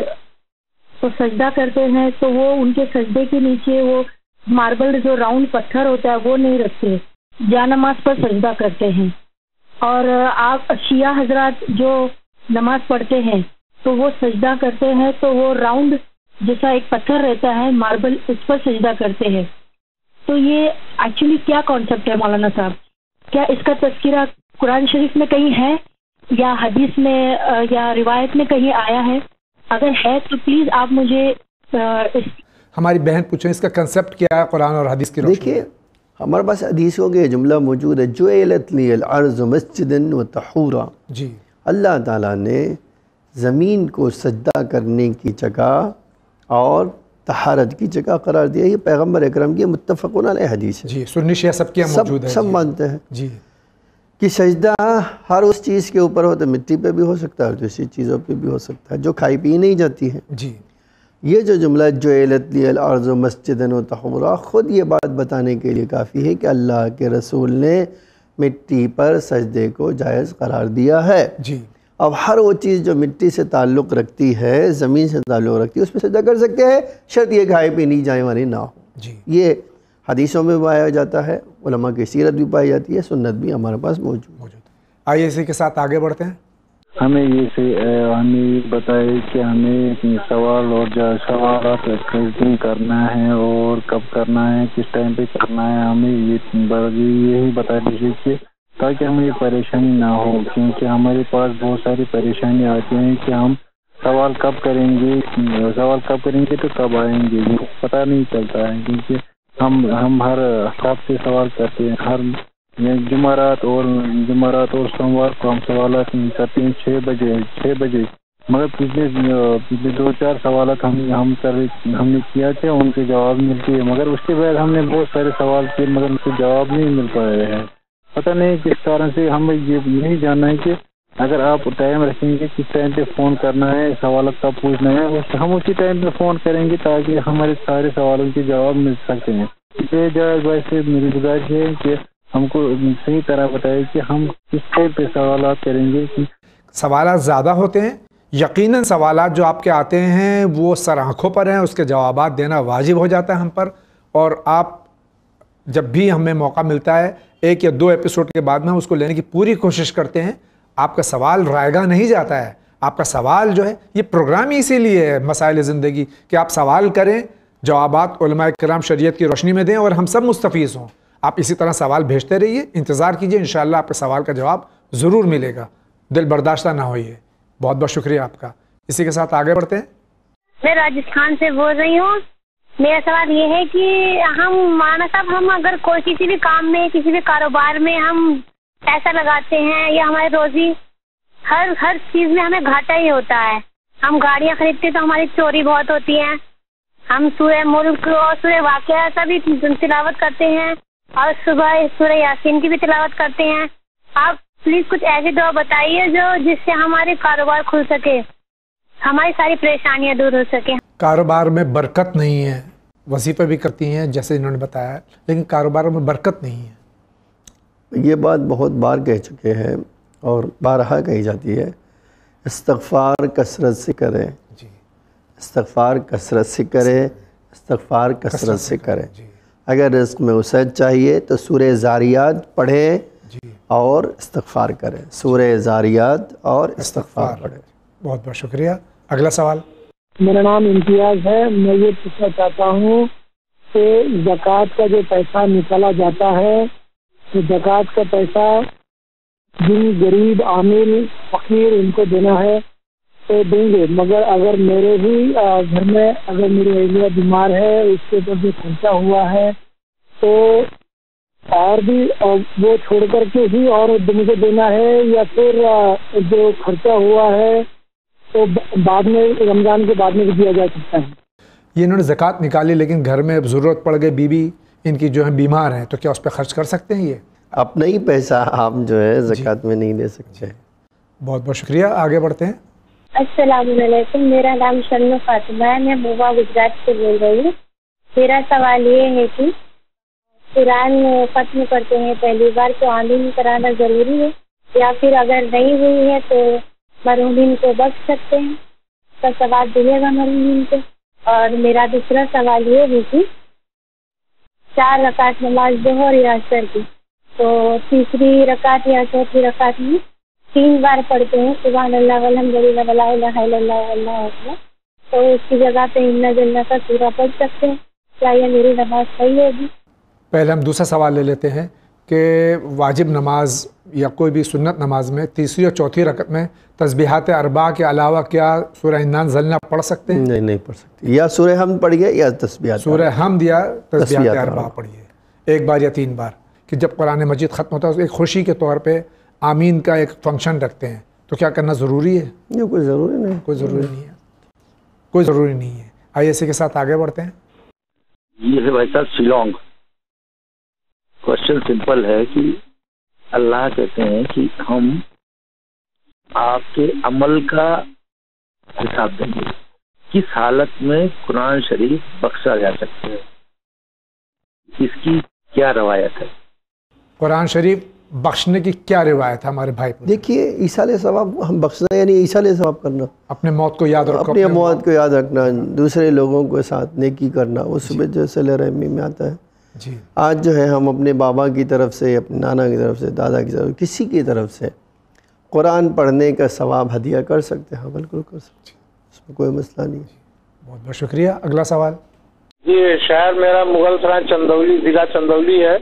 تو سجدہ کرتے ہیں تو وہ ان کے سجدے کے نیچے وہ ماربل جو راؤنڈ پتھر ہوتا ہے وہ نہیں رکھتے، جا نماز پر سجدہ کرتے ہیں، اور آپ شیعہ حضرات جو نماز پڑھتے ہیں تو وہ سجدہ کرتے ہیں تو وہ راؤنڈ جیسا ایک پتھر رہتا ہے ماربل، اس پر سجدہ کرتے ہیں۔ تو یہ ایکچولی کیا کانسیپٹ ہے مولانا صاحب؟ کیا اس کا تذکرہ قرآن شریف میں کہیں ہے یا حدیث میں یا روایت میں کہیں آیا ہے؟ اگر ہے تو پلیز آپ مجھے اس ہماری بہن پوچھیں اس کا کنسپٹ کیا ہے قرآن اور حدیث کی روشنی میں؟ دیکھیے ہمارے پاس حدیثوں کے جملہ موجود ہے، جعلت لی الارض مسجدا وطہورا، جی، اللہ تعالیٰ نے زمین کو سجدہ کرنے کی جگہ اور طہارت کی جگہ قرار دیا۔ یہ پیغمبر اکرم کی متفقون علیہ حدیث ہے، جی، سنی شیعہ سب کی موجود ہے، سب جی مانتے ہیں جی، کہ سجدہ ہر اس چیز کے اوپر ہو، تو مٹی پہ بھی ہو سکتا ہے اور دوسری چیزوں پہ بھی ہو سکتا ہے جو کھائی پی نہیں جاتی ہے۔ جی، یہ جو جملہ جعلت لی الارض مسجدا وطہورا خود یہ بات بتانے کے لیے کافی ہے کہ اللہ کے رسول نے مٹی پر سجدے کو جائز قرار دیا ہے۔ جی، اب ہر وہ چیز جو مٹی سے تعلق رکھتی ہے، زمین سے تعلق رکھتی ہے، اس پہ سجدہ کر سکتے ہیں، شرط یہ کھائے پی نہیں جائے والی نہ ہو۔ جی، یہ حدیثوں میں پایا جاتا ہے، علماء کی سیرت بھی پائی جاتی ہے، سنت بھی ہمارے پاس موجود ہے۔ موجود ہے۔ آئیے اسی کے ساتھ آگے بڑھتے ہیں۔ ہمیں یہ سے ہمیں یہ بتائے کہ ہمیں سوال اور سوالات کیسے کرنا ہے اور کب کرنا ہے، کس ٹائم پہ کرنا ہے، ہمیں یہ یہی بتا دیجیے کہ تاکہ ہمیں یہ پریشانی نہ ہو، کیونکہ ہمارے پاس بہت ساری پریشانی آتی ہیں کہ ہم سوال کب کریں گے سوال کب کریں گے تو کب آئیں گے، یہ پتہ نہیں چلتا ہے، کیونکہ ہم ہم ہر ہفتے سوال کرتے ہیں، ہر جمعرات اور جمعرات اور سوموار کو ہم سوالات کرتے ہیں چھ بجے چھ بجے مگر پچھلے پچھلے دو چار سوالات ہم ہم کر ہم نے کیا تھے، ان کے جواب ملتے ہیں، مگر اس کے بعد ہم نے بہت سارے سوال کیے مگر ان کے جواب نہیں مل پائے ہیں۔ پتہ نہیں کس کارن سے، ہمیں یہ نہیں جاننا ہے کہ اگر آپ ٹائم رکھیں گے کس ٹائم پہ فون کرنا ہے، سوالات کب پوچھنا ہے، ہم اسی ٹائم پہ فون کریں گے تاکہ ہمارے سارے سوالوں کے جواب مل سکتے ہیں۔ اس لیے جاوید بھائی سے میری گزارش ہے کہ ہم کو صحیح طرح بتائے کہ ہم کس ٹائم پہ سوالات کریں گے۔ سوالات زیادہ ہوتے ہیں، یقیناً سوالات جو آپ کے آتے ہیں وہ سر آنکھوں پر ہیں، اس کے جوابات دینا واجب ہو جاتا ہے ہم پر، اور آپ جب بھی ہمیں موقع ملتا ہے ایک یا دو ایپیسوڈ کے بعد میں اس کو لینے کی پوری کوشش کرتے ہیں۔ آپ کا سوال رائے گاہ نہیں جاتا ہے. آپ کا سوال جو ہے یہ پروگرام ہی اسی لیے ہے مسائل زندگی کہ آپ سوال کریں, جوابات علماء کرام شریعت کی روشنی میں دیں اور ہم سب مستفیض ہوں. آپ اسی طرح سوال بھیجتے رہیے, انتظار کیجئے, انشاءاللہ آپ کے سوال کا جواب ضرور ملے گا. دل برداشتہ نہ ہوئیے. بہت بہت شکریہ آپ کا. اسی کے ساتھ آگے بڑھتے ہیں. میں راجستھان سے بول رہی ہوں. میرا سوال یہ ہے کہ ہم مولانا صاحب ہم اگر کوئی کسی بھی کام میں کسی بھی کاروبار میں ہم پیسہ لگاتے ہیں یا ہماری روزی ہر ہر چیز میں ہمیں گھاٹا ہی ہوتا ہے. ہم گاڑیاں خریدتے تو ہماری چوری بہت ہوتی ہے. ہم سورہ ملک اور سورہ واقعہ سبھی تلاوت کرتے ہیں اور صبح سورہ یاسین کی بھی تلاوت کرتے ہیں. آپ پلیز کچھ ایسی دعا بتائیے جو جس سے ہمارے کاروبار کھل سکے, ہماری ساری پریشانیاں دور ہو سکیں. کاروبار میں برکت نہیں ہے. وظیفہ بھی کرتی ہیں جیسے انہوں نے بتایا, لیکن کاروبار میں برکت نہیں ہے. یہ بات بہت بار کہہ چکے ہیں اور بارہا کہی جاتی ہے. استغفار کثرت سے کریں, جی استغفار کثرت سے کریں, استغفار کثرت سے کریں. جی اگر رزق میں وسعت چاہیے تو سورہ زاریات پڑھیں جی اور استغفار کریں. سورہ زاریات اور استغفار پڑھیں. بہت بہت شکریہ. اگلا سوال. میرا نام امتیاز ہے. میں یہ پوچھنا چاہتا ہوں کہ زکوٰۃ کا جو پیسہ نکالا جاتا ہے تو زکوٰۃ کا پیسہ جن غریب عامل فقیر ان کو دینا ہے تو دیں گے, مگر اگر میرے ہی گھر میں اگر میری اہلیہ بیمار ہے اس کے اوپر جو خرچہ ہوا ہے تو اور بھی وہ چھوڑ کر کے ہی اور مجھے دینا ہے یا پھر جو خرچہ ہوا ہے تو بعد میں رمضان کے بعد میں بھی دیا جا سکتا ہے؟ یہ انہوں نے زکوٰۃ نکالی لیکن گھر میں ضرورت پڑ گئی, بیوی ان کی جو ہے بیمار ہیں, تو کیا اس پہ خرچ کر سکتے ہیں؟ یہ اپنا ہی پیسہ آپ جو ہے زکوٰۃ میں نہیں دے سکتے. بہت بہت شکریہ. آگے بڑھتے ہیں. السلام علیکم. میرا نام شنو فاطمہ ہے. میں موبا گجرات سے بول رہی ہوں. میرا سوال یہ ہے کہ قرآن ختم کرتے ہیں پہلی بار تو آمین کرانا ضروری ہے یا پھر اگر نہیں ہوئی ہے تو مرحومین کو بخش سکتے ہیں؟ کا سوال دے گا مرحومین کو. اور میرا دوسرا سوال یہ ہے کہ چار رکعت نماز ظہر یا عصر کی تو تیسری رکعت یا چوتھی رکعت میں تین بار پڑھتے ہیں سبحان اللہ والحمد للہ ولا الہ الا اللہ واللہ اکبر, تو اس کی جگہ پہ انا جلنا کا سورہ پڑھ سکتے ہیں؟ کیا یہ میری نماز صحیح ہوگی؟ پہلے ہم دوسرا سوال لے لیتے ہیں کہ واجب نماز یا کوئی بھی سنت نماز میں تیسری اور چوتھی رکعت میں تسبیحات اربعہ کے علاوہ کیا سورہ انا زلنا پڑھ سکتے ہیں؟ نہیں نہیں پڑھ سکتے. یا سورہ حمد پڑھیے یا تسبیحات سورہ حمد یا تسبیحات تسبیحات اربعہ پڑھیے ایک بار یا تین بار, کہ جب قرآن مجید ختم ہوتا ہے ایک خوشی کے طور پہ آمین کا ایک فنکشن رکھتے ہیں, تو کیا کرنا ضروری ہے؟ یہ کوئی ضروری نہیں. کوئی ضروری نہیں ہے, کوئی ضروری نہیں ہے. آئیے اسی کے ساتھ آگے بڑھتے ہیں. یہ ہے بھائی صاحب شیلانگ. کوشچن سمپل ہے کہ اللہ کہتے ہیں کہ ہم آپ کے عمل کا حساب دیں گے. کس حالت میں قرآن شریف بخشا جا سکتا ہے, اس کی کیا روایت ہے؟ قرآن شریف بخشنے کی کیا روایت ہے ہمارے بھائی؟ دیکھیے ایصال ثواب ہم بخشنا یعنی ایصال ثواب کرنا, اپنے موت کو یاد رکھو, اپنی موت کو یاد رکھنا, دوسرے لوگوں کے ساتھ نیکی کرنا, اس میں جو صلہ رحمی میں آتا ہے. جی آج جو ہے ہم اپنے بابا کی طرف سے, اپنے نانا کی طرف سے, دادا کی طرف سے, کسی کی طرف سے قرآن پڑھنے کا ثواب ہدیہ کر سکتے ہیں. بالکل کر سکتے ہیں, اس میں کوئی مسئلہ نہیں. بہت بہت شکریہ. اگلا سوال. جی شہر میرا مغل سرائے چندولی, ضلع چندولی ہے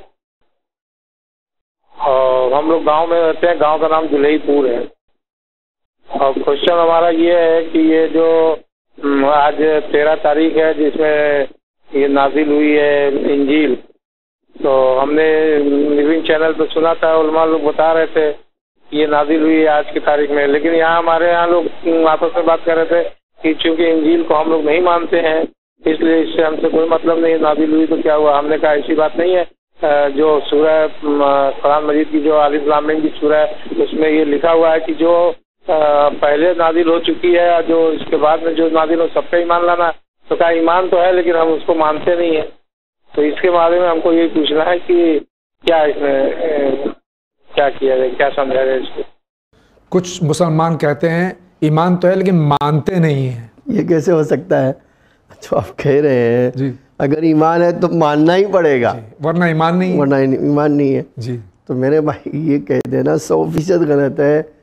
اور ہم لوگ گاؤں میں رہتے ہیں. گاؤں کا نام جلئی پور ہے. اور کوشچن ہمارا یہ ہے کہ یہ جو آج تیرہ تاریخ ہے جس میں یہ نازل ہوئی ہے انجیل, تو ہم نے نیوز چینل پہ سنا تھا, علماء لوگ بتا رہے تھے کہ یہ نازل ہوئی ہے آج کی تاریخ میں, لیکن یہاں ہمارے یہاں لوگ آپس میں بات کر رہے تھے کہ چونکہ انجیل کو ہم لوگ نہیں مانتے ہیں اس لیے اس سے ہم سے کوئی مطلب نہیں, نازل ہوئی تو کیا ہوا. ہم نے کہا ایسی بات نہیں ہے. جو سورہ قرآن مجید کی جو الف لام میم کی سورہ ہے اس میں یہ لکھا ہوا ہے کہ جو پہلے نازل ہو چکی ہے اور جو اس کے بعد میں جو نازل ہو سب کا ایمان لانا. تو کہا ایمان تو ہے لیکن ہم اس کو مانتے نہیں ہیں. تو اس کے بارے میں ہم کو یہ پوچھنا ہے کہ کیا اس میں کیا کیا جائے, کیا سمجھا جائے اس کو. کچھ مسلمان کہتے ہیں ایمان تو ہے لیکن مانتے نہیں ہیں. یہ کیسے ہو سکتا ہے جو آپ کہہ رہے ہیں؟ جی اگر ایمان ہے تو ماننا ہی پڑے گا, ورنہ ایمان نہیں ہے. ورنہ ایمان نہیں ہے. جی تو میرے بھائی یہ کہہ دینا سو فیصد غلط ہے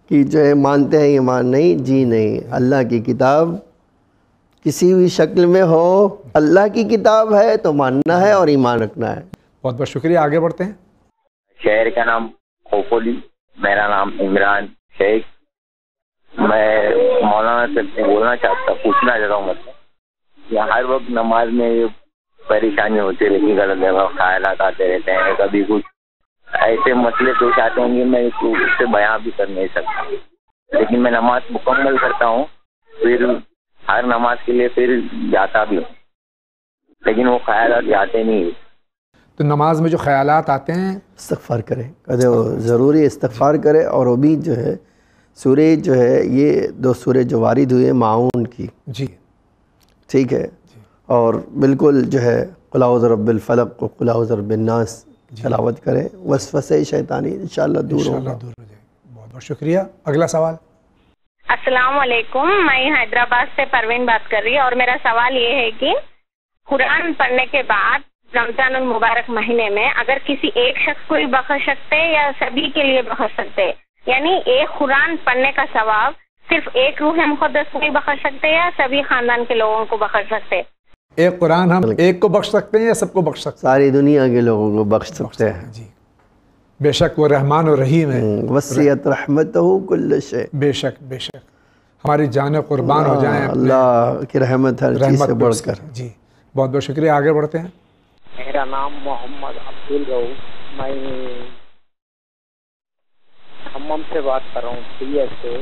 کہ جو ہے مانتے ہیں ایمان نہیں، جی نہیں، اللہ کی کتاب کسی بھی شکل میں ہو، اللہ کی کتاب ہے تو ماننا ہے اور ایمان رکھنا ہے۔ بہت بہت شکریہ، آگے بڑھتے ہیں۔ شہر کا نام کھوکھولی، میرا نام عمران شیخ۔ میں مولانا سے بولنا چاہتا پوچھنا چاہتا ہوں، مطلب یہ ہر وقت نماز میں پریشانی ہوتی رہتی، غلط جگہ خیالات آتے رہتے ہیں، کبھی کچھ ایسے مسئلے پیش آتے ہیں کہ میں اس سے بیان بھی کر نہیں سکتا، لیکن میں نماز مکمل کرتا ہوں، پھر ہر نماز کے لیے پھر جاتا بھی ہوں، لیکن وہ خیالات جاتے نہیں۔ تو نماز میں جو خیالات آتے ہیں استغفار کرے، کہتے وہ ضروری استغفار کرے۔ اور وہ بھی جو ہے سورہ جو ہے یہ دو سورہ جو وارد ہوئے معاون کی، جی ٹھیک ہے، اور بالکل جو ہے قل اعوذ برب الفلق و قل اعوذ برب الناس تلاوت کرے، وسوسے شیطانی انشاءاللہ دور ہوگا۔ دور ہو جائے۔ بہت بہت شکریہ، اگلا سوال۔ السلام علیکم، میں حیدرآباد سے پروین بات کر رہی ہوں، اور میرا سوال یہ ہے کہ قرآن پڑھنے کے بعد رمضان المبارک مہینے میں اگر کسی ایک شخص کو ہی بخش سکتے یا سبھی کے لیے بخش سکتے؟ یعنی ایک قرآن پڑھنے کا ثواب صرف ایک روح مقدس کو ہی بخش سکتے یا سبھی خاندان کے لوگوں کو بخش سکتے؟ ایک قرآن ہم ایک کو بخش سکتے ہیں یا سب کو بخش سکتے ہیں؟ ساری دنیا کے لوگوں کو بخش سکتے ہیں، جی بے شک وہ رحمان و رحیم ہے، وسعت رحمتہ کل شیء۔ بے شک بے شک، ہماری جانیں قربان ہو جائیں اللہ کی رحمت ہر چیز سے بڑھ کر۔ جی بہت بہت شکریہ، آگے بڑھتے ہیں۔ میرا نام محمد عبد الرؤوف، میں ہمم سے بات کر رہا ہوں، سی ایس سے۔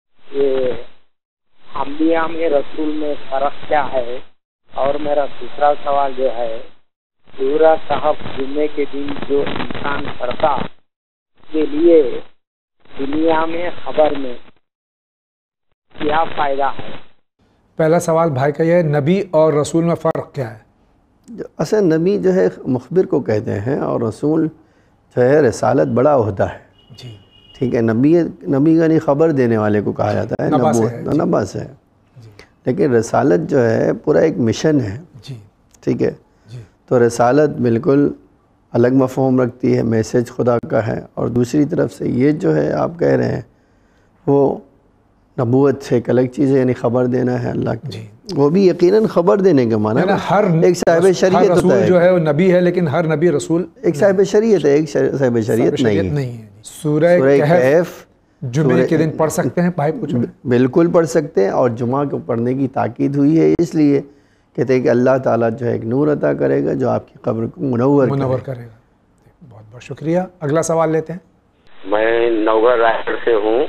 یہ انبیاء میں رسول میں فرق کیا ہے؟ اور میرا دوسرا سوال جو ہے، سورہ صحف جمعے کے دن جو انسان پڑھتا کے لیے دنیا میں خبر میں کیا فائدہ ہے؟ پہلا سوال بھائی کا یہ ہے، نبی اور رسول میں فرق کیا ہے؟ اصل نبی جو ہے مخبر کو کہتے ہیں، اور رسول جو ہے رسالت بڑا عہدہ ہے، جی ٹھیک ہے۔ نبی نبی کا نہیں خبر دینے والے کو کہا جاتا ہے، نبا سے نبوت ہے، نبا سے ہے، لیکن رسالت جو ہے پورا ایک مشن ہے، جی ٹھیک ہے۔ جی تو رسالت بالکل الگ مفہوم رکھتی ہے، میسیج خدا کا ہے، اور دوسری طرف سے یہ جو ہے آپ کہہ رہے ہیں وہ نبوت سے ایک الگ چیز ہے، یعنی خبر دینا ہے اللہ کی، وہ بھی یقیناً خبر دینے کا معنی ہے۔ ہر ایک صاحب شریعت ہوتا رسول ہے جو ہے وہ نبی ہے، لیکن ہر نبی رسول ایک صاحب شریعت ہے، ایک صاحب شریعت نہیں ہے۔ سورہ کہف جمعے کے دن پڑھ سکتے ہیں بھائی؟ پوچھو۔ بالکل پڑھ سکتے ہیں، اور جمعہ کو پڑھنے کی تاکید ہوئی ہے، اس لیے کہتے ہیں کہ اللہ تعالیٰ جو ہے ایک نور عطا کرے گا جو آپ کی قبر کو منور منور کرے گا۔ بہت بہت شکریہ، اگلا سوال لیتے ہیں۔ میں نوگڑھ رائے سے ہوں،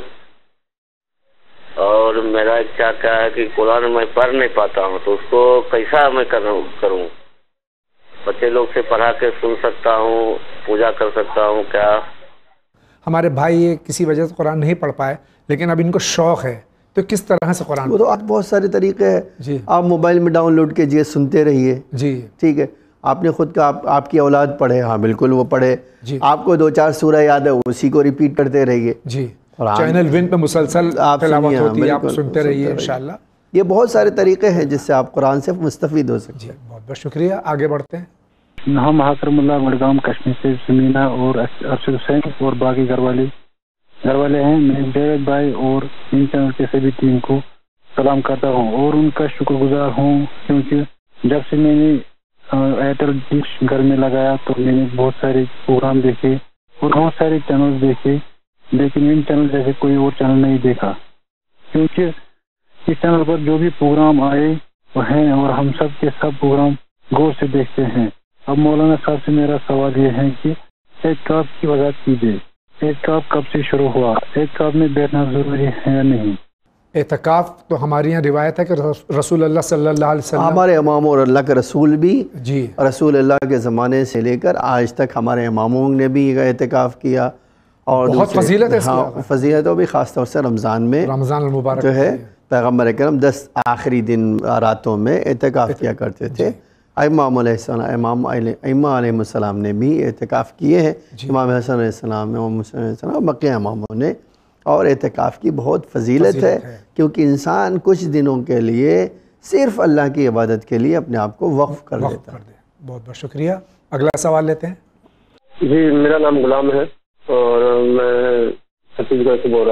اور میرا کیا کیا ہے کہ قرآن میں پڑھ نہیں پاتا ہوں، تو اس کو کیسا میں کروں؟ بچے لوگ سے پڑھا کے سن سکتا ہوں، پوجا کر سکتا ہوں کیا؟ ہمارے بھائی یہ کسی وجہ سے قرآن نہیں پڑھ پائے، لیکن اب ان کو شوق ہے، تو کس طرح سے قرآن؟ وہ تو آپ بہت سارے طریقے ہیں، جی آپ موبائل میں ڈاؤن لوڈ کیجئے، سنتے رہیے، جی ٹھیک ہے۔ آپ نے خود کا آپ, آپ کی اولاد پڑھے، ہاں بالکل وہ پڑھے، جی آپ کو دو چار سورہ یاد ہے اسی کو ریپیٹ کرتے رہیے، جی چینل ون پہ مسلسل تلاوت ہوتی ہے، آپ سنتے رہیے انشاءاللہ۔ یہ بہت سارے طریقے ہیں جس سے آپ قرآن سے مستفید ہو سکتے ہیں۔ بہت بہت شکریہ، آگے بڑھتے ہیں۔ نام حاکرم اللہ مڑگام کشمیر سے زمینہ اور ارشد حسین اور باقی گھر والے گھر والے ہیں، میں جاوید بھائی اور ان چینل کے سبھی ٹیم کو سلام کرتا ہوں اور ان کا شکر گزار ہوں، کیونکہ جب سے میں نے ایئرٹیل ڈش گھر میں لگایا تو میں نے بہت سارے پروگرام دیکھے اور بہت سارے چینل دیکھے، لیکن ان چینل جیسے کوئی اور چینل نہیں دیکھا، کیونکہ اس چینل پر جو بھی پروگرام آئے وہ ہیں اور ہم سب کے سب پروگرام غور سے دیکھتے ہیں۔ اب مولانا صاحب سے میرا سوال یہ ہے کہ اعتکاف کی وضاحت کیجیے، اعتکاف کب سے شروع ہوا، اعتکاف میں بیٹھنا ضروری ہے یا نہیں؟ اعتکاف تو ہماری یہاں روایت ہے کہ رسول اللہ صلی اللہ علیہ وسلم، ہمارے امام اور اللہ کے رسول بھی، جی رسول اللہ کے زمانے سے لے کر آج تک ہمارے اماموں نے بھی اعتکاف کیا، اور بہت فضیلت ہے اس ہاں فضیلت، بھی خاص طور سے رمضان میں رمضان المبارک جو ہے پیغمبر اکرم دس آخری دن راتوں میں اعتکاف کیا کرتے تھے۔ امام علیہ السلام امام ائمہ علیہ السلام نے بھی اعتکاف کیے ہیں، امام حسن علیہ السلام، امام حسین علیہ السلام، مکہ اماموں نے، اور اعتکاف کی بہت فضیلت ہے، کیونکہ انسان کچھ دنوں کے لیے صرف اللہ کی عبادت کے لیے اپنے آپ کو وقف کر دیتا ہے۔ بہت بہت شکریہ، اگلا سوال لیتے ہیں۔ جی میرا نام غلام ہے اور میں چھتیس گڑھ سے بول رہا ہوں۔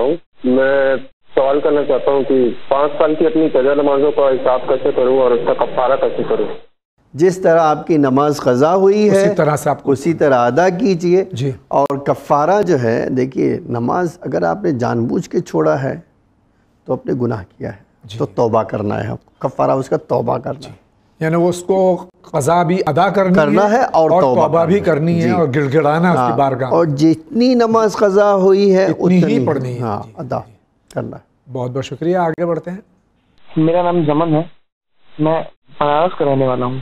میں سوال کرنا چاہتا ہوں کہ پانچ سال کی اپنی قضا نمازوں کا حساب کیسے کروں اور اس کا کفارہ کیسے کروں؟ جس طرح آپ کی نماز قضا ہوئی ہے اسی طرح سے آپ کو اسی طرح ادا کیجئے. جی. اور کفارہ جو ہے، دیکھیے نماز اگر آپ نے جان بوجھ کے چھوڑا ہے تو اپنے گناہ کیا ہے، جی. تو توبہ کرنا ہے آپ کو. کفارہ اس کا توبہ کرنا ہے، یعنی وہ اس کو قضا بھی ادا کرنی کرنا ہے اور توبہ بھی کرنی ہے اور گڑ گڑانا اس کی بارگاہ. اور جتنی نماز قضا ہوئی ہے اتنی اتنی ہی پڑھنی ہے. ہاں ادا کرنا ہے. بہت بہت شکریہ. آگے بڑھتے ہیں. میرا نام زمن ہے، میں بنارس کا رہنے والا ہوں.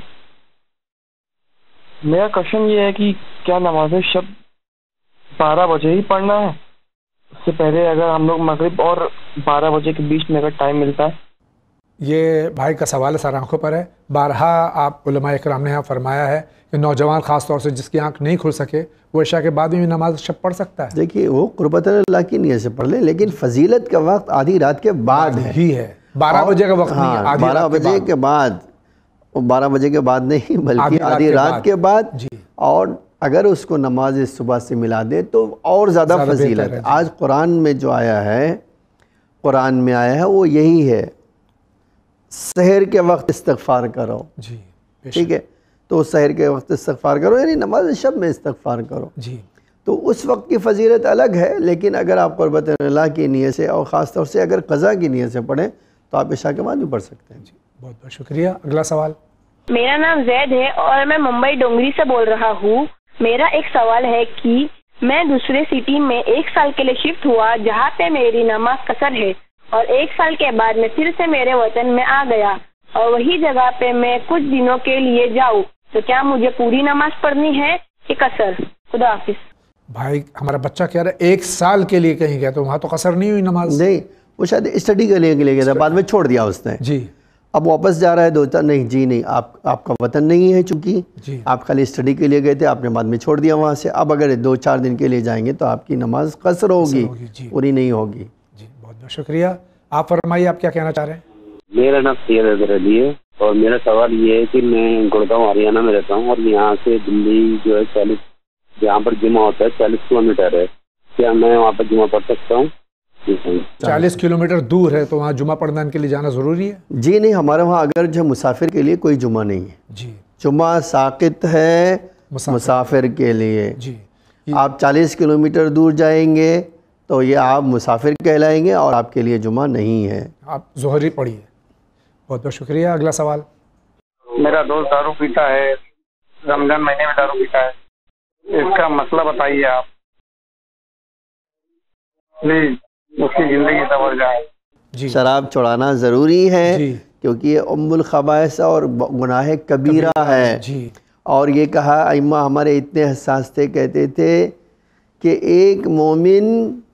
میرا کوشچن یہ ہے کہ کیا نماز شب بارہ بجے ہی پڑھنا ہے؟ اس سے پہلے اگر ہم لوگ مغرب اور بارہ بجے کے بیچ میں اگر ٹائم ملتا ہے؟ یہ بھائی کا سوال سر آنکھوں پر ہے. بارہا آپ علماء اکرام نے یہاں فرمایا ہے کہ نوجوان خاص طور سے جس کی آنکھ نہیں کھل سکے وہ عشاء کے بعد بھی نماز شب پڑھ سکتا ہے. دیکھیے وہ قربت اللہ کی نیت سے پڑھ لے، لیکن فضیلت کا وقت آدھی رات کے بعد ہے ہی ہے. بارہ بجے کا وقت نہیں، ہاں بارہ بجے کے بعد. بارہ بجے کے بعد نہیں بلکہ آدھی رات کے بعد. اور اگر اس کو نماز صبح سے ملا دے تو اور زیادہ فضیلت. آج قرآن میں جو آیا ہے، قرآن میں آیا ہے وہ یہی ہے، سحر کے وقت استغفار کرو. جی ٹھیک ہے، تو سحر کے وقت استغفار کرو یعنی نماز شب میں استغفار کرو. جی تو اس وقت کی فضیلت الگ ہے. لیکن اگر آپ قربت اللہ کی نیت سے اور خاص طور سے اگر قضا کی نیت سے پڑھیں تو آپ عشاء کے بعد بھی پڑھ سکتے ہیں. جی بہت بہت شکریہ. اگلا سوال. میرا نام زید ہے اور میں ممبئی ڈونگری سے بول رہا ہوں. میرا ایک سوال ہے کہ میں دوسرے سٹی میں ایک سال کے لیے شفٹ ہوا جہاں پہ میری نماز قصر ہے، اور ایک سال کے بعد میں پھر سے میرے وطن میں آ گیا اور وہی جگہ پہ میں کچھ دنوں کے لیے جاؤں تو کیا مجھے پوری نماز پڑھنی ہے کہ قصر؟ خدا حافظ. بھائی ہمارا بچہ کہہ رہا ہے ایک سال کے لیے کہیں گیا تو وہاں تو قصر نہیں ہوئی نماز؟ نہیں، وہ شاید اسٹڈی کے لیے گیا تھا، بعد میں چھوڑ دیا اس نے. جی. اب واپس جا رہا ہے دو چار نہیں جی نہیں آپ آپ کا وطن نہیں ہے، چونکہ جی. آپ خالی اسٹڈی کے لیے گئے تھے، آپ نے بعد میں چھوڑ دیا وہاں سے. اب اگر دو چار دن کے لیے جائیں گے تو آپ کی نماز قصر ہوگی، پوری نہیں ہوگی. جی بہت بہت شکریہ. آپ فرمائیے آپ کیا کہنا چاہ رہے ہیں؟ میرا نام سید اظہر علی ہے اور میرا سوال یہ ہے کہ میں گڑگاؤں ہریانہ میں رہتا ہوں اور یہاں سے دلی جو ہے چالیس جہاں پر جمعہ ہوتا ہے چالیس کلو میٹر ہے. کیا میں وہاں پر جمعہ پڑھ سکتا ہوں؟ چالیس کلو میٹر دور ہے تو وہاں جمعہ پڑھنے کے لیے جانا ضروری ہے؟ جی نہیں، ہمارے وہاں اگر جو مسافر کے لیے کوئی جمعہ نہیں ہے. جی. جمعہ ساقط ہے مسافر کے لیے. جی. آپ چالیس کلو میٹر دور جائیں گے تو یہ آپ مسافر کہلائیں گے اور آپ کے لیے جمعہ نہیں ہے. آپ ظہر ہی پڑھیے. بہت بہت شکریہ. اگلا سوال. میرا دوست دارو پیتا ہے، رمضان مہینے میں دارو پیتا ہے، اس کا مسئلہ بتائیے آپ پلیز، اس کی زندگی سنور جائے. جی. شراب چھڑانا ضروری ہے. جی. کیونکہ یہ ام الخبائث اور گناہ کبیرہ ہے. جی. اور یہ کہا ائمہ ہمارے اتنے حساس تھے، کہتے تھے کہ ایک مومن،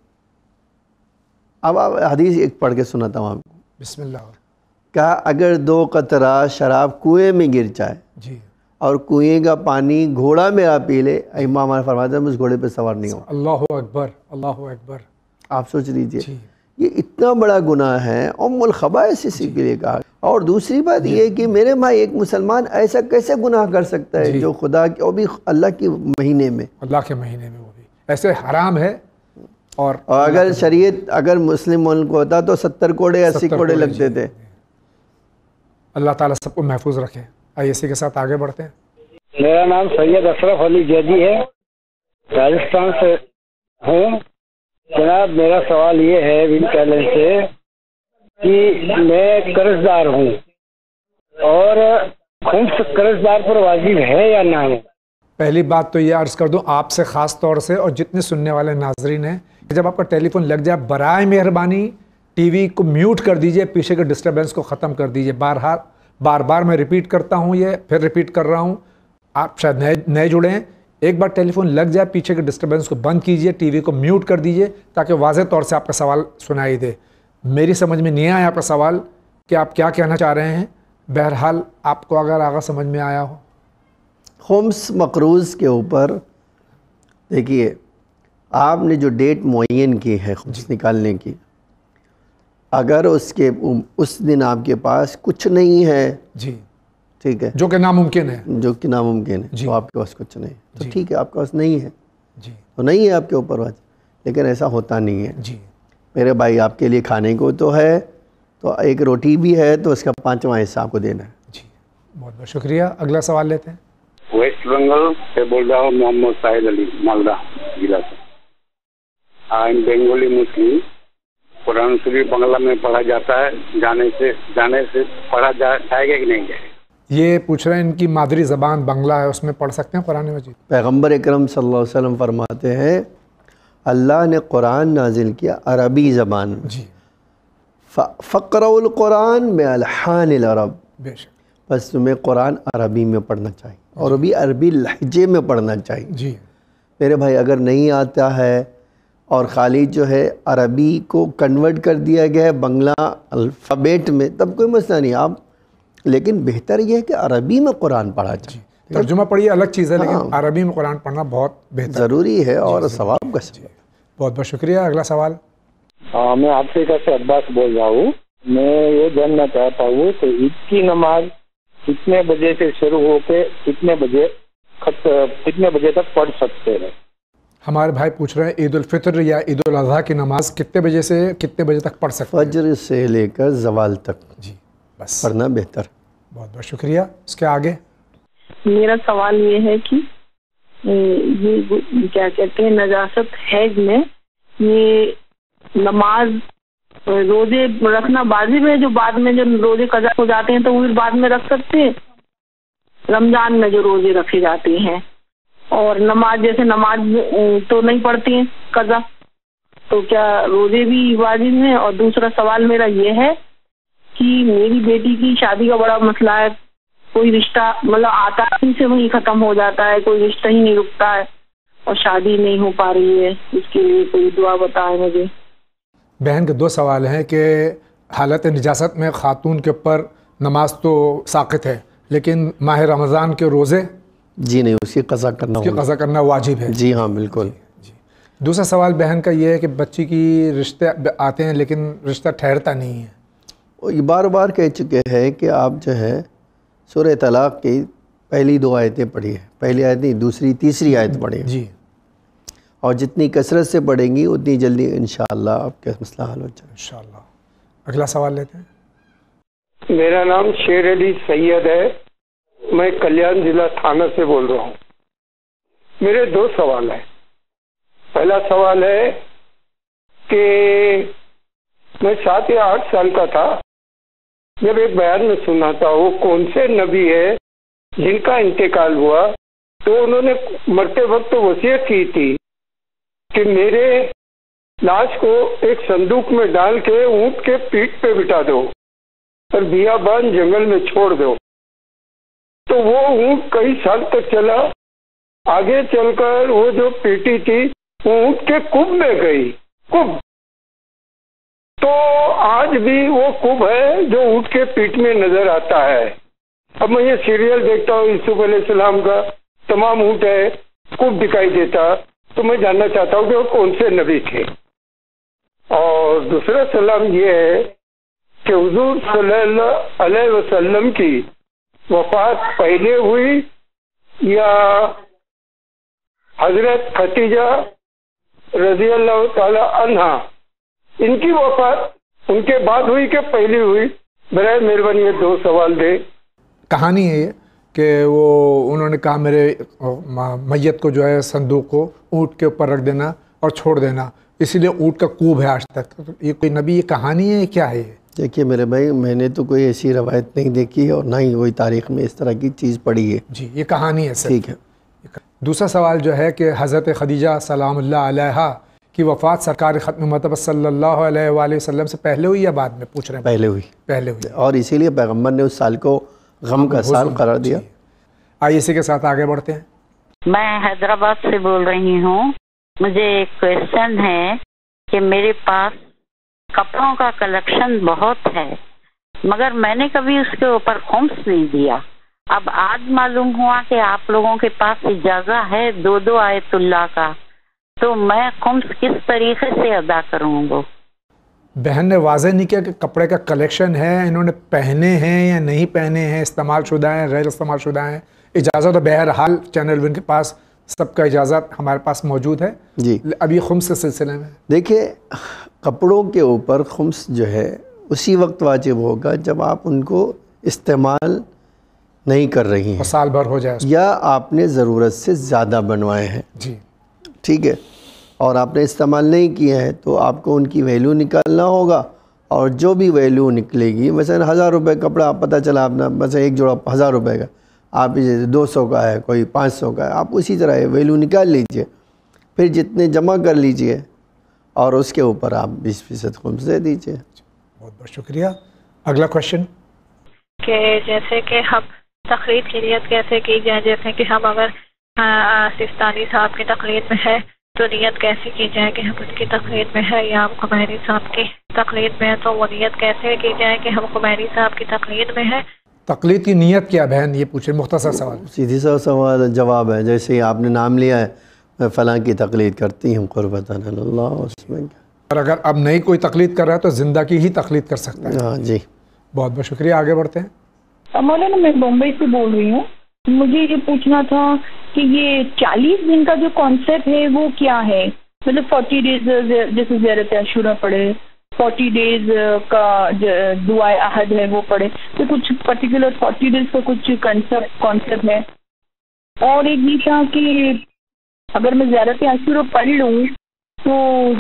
اب آپ حدیث ایک پڑھ کے سناتا ہوں آپ کو. بسم اللہ. کہا اگر دو قطرہ شراب کنویں میں گر جائے جی اور کنویں کا پانی گھوڑا میرا پی لے، ائمہ ہمارے فرماتے ہیں اس گھوڑے پہ سوار نہیں ہو. اللہ اکبر، اللہ اکبر. آپ سوچ لیجئے یہ اتنا بڑا گناہ ہے، ام الخبائث اسی کے لیے کہا. اور دوسری بات یہ کہ میرے بھائی ایک مسلمان ایسا کیسے گناہ کر سکتا ہے جو خدا کے اور بھی اللہ کے مہینے میں اللہ کے مہینے میں وہ بھی ایسے حرام ہے. اور اگر شریعت اگر مسلم ملک ہوتا تو ستر کوڑے اسی کوڑے لگتے تھے. اللہ تعالیٰ سب کو محفوظ رکھے. آئیے اسی کے ساتھ آگے بڑھتے ہیں. میرا نام سید اشرف علی جیدی ہے، راجستھان سے ہوں. جناب میرا سوال یہ ہے ون کیلن سے کہ میں قرض دار ہوں اور خمس قرض دار پر واجب ہے یا نہ ہے؟ پہلی بات تو یہ عرض کر دوں آپ سے خاص طور سے اور جتنے سننے والے ناظرین ہیں کہ جب آپ کا ٹیلی فون لگ جائے برائے مہربانی ٹی وی کو میوٹ کر دیجئے، پیچھے کے ڈسٹربنس کو ختم کر دیجئے. بارہا بار بار میں ریپیٹ کرتا ہوں، یہ پھر ریپیٹ کر رہا ہوں. آپ شاید نئے نئے جڑے ہیں. ایک بار ٹیلی فون لگ جائے پیچھے کے ڈسٹربنس کو بند کیجئے، ٹی وی کو میوٹ کر دیجئے تاکہ واضح طور سے آپ کا سوال سنائی دے. میری سمجھ میں نہیں آیا آپ کا سوال کہ آپ کیا کہنا چاہ رہے ہیں. بہرحال آپ کو اگر آگا سمجھ میں آیا ہو. خمس مقروض کے اوپر دیکھیے آپ نے جو ڈیٹ معین کی ہے خمس نکالنے کی، اگر اس کے اس دن آپ کے پاس کچھ نہیں ہے، جی ٹھیک ہے، جو کہ ناممکن ہے، جو کہ ناممکن ہے تو آپ کے پاس کچھ نہیں تو ٹھیک ہے، آپ کے پاس نہیں ہے تو نہیں ہے آپ کے اوپر واجب. لیکن ایسا ہوتا نہیں ہے. جی میرے بھائی آپ کے لیے کھانے کو تو ہے، تو ایک روٹی بھی ہے تو اس کا پانچواں حصہ آپ کو دینا ہے. جی بہت بہت شکریہ. اگلا سوال لیتے ہیں. ویسٹ بنگال سے بول رہا ہوں، محمد ساحل علی، مالدہ ضلع سے. آئی ایم بنگالی مسلم. قرآن شریف بنگلہ میں پڑھا جاتا ہے، جانے سے جانے سے پڑھا جائے گا کہ نہیں جائے گا؟ یہ پوچھ رہے ہیں ان کی مادری زبان بنگلہ ہے، اس میں پڑھ سکتے ہیں قرآن مجید؟ پیغمبر اکرم صلی اللہ علیہ وسلم فرماتے ہیں اللہ نے قرآن نازل کیا عربی زبان میں. جی. فقرؤ القرآن بألحان العرب. بے شک. بس تمہیں قرآن عربی میں پڑھنا چاہیے اور بھی عربی لہجے میں پڑھنا چاہیے. جی میرے بھائی اگر نہیں آتا ہے اور خالی جو ہے عربی کو کنورٹ کر دیا گیا ہے بنگلہ الفابیٹ میں، تب کوئی مسئلہ نہیں. آپ لیکن بہتر یہ ہے کہ عربی میں قرآن پڑھا جائے. ترجمہ پڑھیے الگ چیز ہے، لیکن عربی میں قرآن پڑھنا بہت بہتر ضروری ہے اور ثواب کا سبب. بہت بہت شکریہ. اگلا سوال. میں افریقہ سے عباس بول رہا ہوں. میں یہ جاننا چاہتا ہوں کہ عید کی نماز کتنے بجے سے شروع ہو کے کتنے بجے کتنے بجے تک پڑھ سکتے ہیں؟ ہمارے بھائی پوچھ رہے ہیں عید الفطر یا عید الاضحیٰ کی نماز کتنے بجے سے کتنے بجے تک پڑھ سکتے ہیں؟ فجر سے لے کر زوال تک. جی بس پڑھنا بہتر. بہت بہت شکریہ. اس کے آگے. میرا سوال یہ ہے کہ یہ کیا کہتے ہیں نجاست حیض میں یہ نماز روزے رکھنا واجب ہے؟ جو بعد میں جو روزے قضا ہو جاتے ہیں تو وہ بعد میں رکھ سکتے ہیں؟ رمضان میں جو روزے رکھے جاتے ہیں اور نماز جیسے نماز تو نہیں پڑھتی ہیں قضا، تو کیا روزے بھی واجب ہیں؟ اور دوسرا سوال میرا یہ ہے کہ میری بیٹی کی شادی کا بڑا مسئلہ ہے. کوئی رشتہ مطلب آتا ہی سے وہی ختم ہو جاتا ہے، کوئی رشتہ ہی نہیں رکتا ہے اور شادی نہیں ہو پا رہی ہے. اس کے لیے کوئی دعا بتائیں مجھے. بہن کے دو سوال ہیں کہ حالت نجاست میں خاتون کے اوپر نماز تو ساقط ہے، لیکن ماہ رمضان کے روزے جی نہیں، اس کی قضا کرنا اس کی قضا کرنا واجب ہے. جی ہاں بالکل. جی. دوسرا سوال بہن کا یہ ہے کہ بچی کی رشتے آتے ہیں لیکن رشتہ ٹھہرتا نہیں ہے. وہ یہ بار بار کہہ چکے ہیں کہ آپ جو ہے سورہ طلاق کی پہلی دو آیتیں پڑھی ہیں، پہلی آیت نہیں دوسری تیسری آیت پڑھی. جی. اور جتنی کثرت سے پڑھیں گی اتنی جلدی انشاءاللہ آپ کا مسئلہ حل ہو جائے انشاءاللہ. اگلا سوال لیتے ہیں. میرا نام شیر علی سید ہے، میں کلیان ضلع تھانہ سے بول رہا ہوں. میرے دو سوال ہیں. پہلا سوال ہے کہ میں سات یا آٹھ سال کا تھا جب ایک بیان میں سنا تھا وہ کون سے نبی ہے جن کا انتقال ہوا تو انہوں نے مرتے وقت وصیت کی تھی کہ میرے لاش کو ایک صندوق میں ڈال کے اونٹ کے پیٹھ پہ بٹھا دو اور بیابان جنگل میں چھوڑ دو. تو وہ اونٹ کئی سال تک چلا. آگے چل کر وہ جو پیٹی تھی وہ اونٹ کے کب میں گئی. کب تو آج بھی وہ کب ہے جو اونٹ کے پیٹ میں نظر آتا ہے. اب میں یہ سیریل دیکھتا ہوں یوسف علیہ السلام کا، تمام اونٹ ہے، کب دکھائی دیتا. تو میں جاننا چاہتا ہوں کہ وہ کون سے نبی تھے. اور دوسرا سلام یہ ہے کہ حضور صلی اللہ علیہ وسلم کی وفات پہلے ہوئی یا حضرت خدیجہ رضی اللہ تعالی عنہا ان کی وفات ان کے بعد ہوئی کہ پہلی ہوئی؟ برائے مہربانی یہ دو سوال دے. کہانی ہے کہ وہ انہوں نے کہا میرے میت کو جو ہے صندوق کو اونٹ کے اوپر رکھ دینا اور چھوڑ دینا، اسی لیے اونٹ کا کوب ہے آج تک. یہ کوئی نبی یہ کہانی ہے کیا ہے؟ دیکھیے میرے بھائی میں نے تو کوئی ایسی روایت نہیں دیکھی ہے اور نہ ہی وہی تاریخ میں اس طرح کی چیز پڑھی ہے. جی یہ کہانی ہے سر. ٹھیک ہے. دوسرا سوال جو ہے کہ حضرت خدیجہ سلام اللہ علیہا کی وفات سرکار ختم مطلب صلی اللہ علیہ وآلہ وسلم سے پہلے ہوئی یا بعد میں پوچھ رہے ہیں؟ پہلے ہوئی. پہلے ہوئی اور اسی لیے پیغمبر نے اس سال کو غم کا سال قرار دیا. آئیے اسی کے ساتھ آگے بڑھتے ہیں. میں حیدرآباد سے بول رہی ہوں. مجھے ایک کویشچن ہے کہ میرے پاس کپڑوں کا کلیکشن بہت ہے مگر میں نے کبھی اس کے اوپر خمس نہیں دیا. اب آج معلوم ہوا کہ آپ لوگوں کے پاس اجازہ ہے دو دو آیت اللہ کا، تو میں خمس کس طریقے سے ادا کروں گا؟ بہن نے واضح نہیں کیا کہ کپڑے کا کلیکشن ہے، انہوں نے پہنے ہیں یا نہیں پہنے ہیں، استعمال شدہ ہیں غیر استعمال شدہ ہیں. اجازت تو بہرحال چینل ون کے پاس سب کا اجازت ہمارے پاس موجود ہے جی ابھی خمس کے سلسلے میں؟ دیکھیں کپڑوں کے اوپر خمس جو ہے اسی وقت واجب ہوگا جب آپ ان کو استعمال نہیں کر رہی ہیں، سال بھر ہو جائے یا آپ نے ضرورت سے زیادہ بنوائے ہیں، جی ٹھیک ہے، اور آپ نے استعمال نہیں کیے ہیں تو آپ کو ان کی ویلیو نکالنا ہوگا، اور جو بھی ویلیو نکلے گی، مثلا ہزار روپے کپڑا پتہ چلا آپ نے مثلا ایک جوڑا ہزار روپے کا، آپ جیسے دو سو کا ہے، کوئی پانچ سو کا ہے، آپ اسی طرح ویلیو نکال لیجئے، پھر جتنے جمع کر لیجئے اور اس کے اوپر آپ بیس فیصد خمس دے دیجئے۔ بہت بہت شکریہ۔ اگلا کوشچن کہ جیسے کہ ہم تقلید کی نیت کیسے کی جائے، جیسے کہ ہم اگر سستانی صاحب کی تقلید میں ہے تو نیت کیسے کی جائے کہ ہم ان کی تقلید میں ہے، یا ہم خمینی صاحب کی تقلید میں ہے تو وہ نیت کیسے کی جائے کہ ہم خمینی صاحب کی تقلید میں ہے؟ تقلید کی نیت کیا بہن، یہ پوچھے مختصر سوال۔ سیدھی سا سوال جواب ہے، جیسے ہی آپ نے نام لیا ہے میں فلاں کی تقلید کرتی ہوں قربتاً اللہ، اس میں کیا، اور اگر اب نہیں کوئی تقلید کر رہا ہے تو زندہ کی ہی تقلید کر سکتا ہے۔ ہاں جی بہت بہت شکریہ، آگے بڑھتے ہیں۔ مولانا میں بمبئی سے بول رہی ہوں، مجھے یہ پوچھنا تھا کہ یہ چالیس دن کا جو کانسیپٹ ہے وہ کیا ہے؟ مطلب فورٹی ڈیز جیسے زیارت عاشورہ پڑھے، فورٹی ڈیز کا دعائے عہد ہے وہ پڑھے، تو کچھ پرٹیکولر فورٹی ڈیز کا کچھ کنسیپٹ کانسیپٹ ہے؟ اور ایک یہ تھا کہ اگر میں زیارت عاشورہ پڑھ لوں تو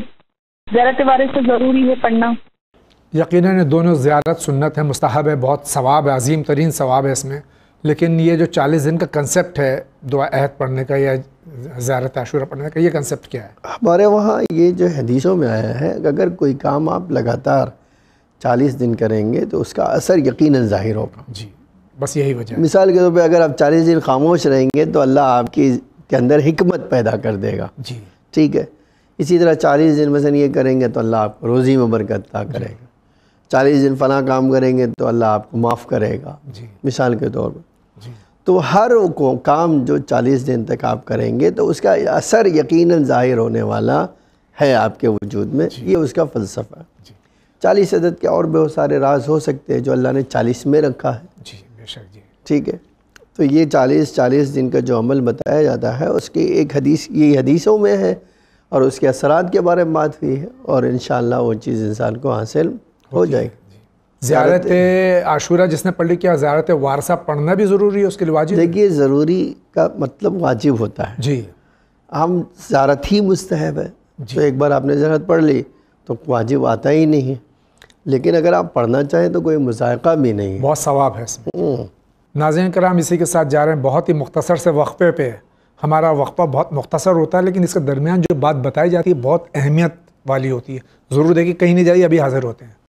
زیارت وارث سے ضروری ہے پڑھنا؟ یقیناً دونوں زیارت سنت ہے، مستحب ہے، بہت ثواب ہے، عظیم ترین ثواب ہے اس میں، لیکن یہ جو چالیس دن کا کنسیپٹ ہے دعا عہد پڑھنے کا یا زیارت عاشورہ پڑھنے کا، یہ کنسیپٹ کیا ہے؟ ہمارے وہاں یہ جو حدیثوں میں آیا ہے کہ اگر کوئی کام آپ لگاتار چالیس دن کریں گے تو اس کا اثر یقیناً ظاہر ہوگا۔ جی بس یہی وجہ ہے۔ مثال کے طور پہ اگر آپ چالیس دن خاموش رہیں گے تو اللہ آپ کی کے اندر حکمت پیدا کر دے گا، جی ٹھیک ہے۔ اسی طرح چالیس دن مثلا یہ کریں گے تو اللہ آپ کو روزی میں برکت عطا کرے گا، چالیس دن فلاں کام کریں گے تو اللہ آپ کو معاف کرے گا، جی مثال کے طور پر۔ جی تو ہر کو کام جو چالیس دن تک آپ کریں گے تو اس کا اثر یقیناً ظاہر ہونے والا ہے آپ کے وجود میں، یہ اس کا فلسفہ ہے۔ چالیس عدد کے اور بہت سارے راز ہو سکتے ہیں جو اللہ نے چالیس میں رکھا ہے، جی بے شک جی، ٹھیک ہے۔ تو یہ چالیس چالیس دن کا جو عمل بتایا جاتا ہے اس کی ایک حدیث یہ حدیثوں میں ہے اور اس کے اثرات کے بارے میں بات ہوئی ہے، اور انشاءاللہ وہ چیز انسان کو حاصل ہو جائے گی۔ زیارت عاشورہ جس نے پڑھ لی، کیا زیارت وارثہ پڑھنا بھی ضروری ہے اس کے لیے واجب؟ دیکھیے ضروری کا مطلب واجب ہوتا ہے، جی ہم زیارت ہی مستحب ہے، تو ایک بار آپ نے زیارت پڑھ لی تو واجب آتا ہی نہیں ہے، لیکن اگر آپ پڑھنا چاہیں تو کوئی مذائقہ بھی نہیں ہے، بہت ثواب ہے اس میں۔ ناظرین کرام اسی کے ساتھ جا رہے ہیں بہت ہی مختصر سے وقفے پہ۔ ہمارا وقفہ بہت مختصر ہوتا ہے لیکن اس کے درمیان جو بات بتائی جاتی ہے بہت اہمیت والی ہوتی ہے، ضرور دیکھیے کہیں نہیں جائیے، ابھی حاضر ہوتے ہیں۔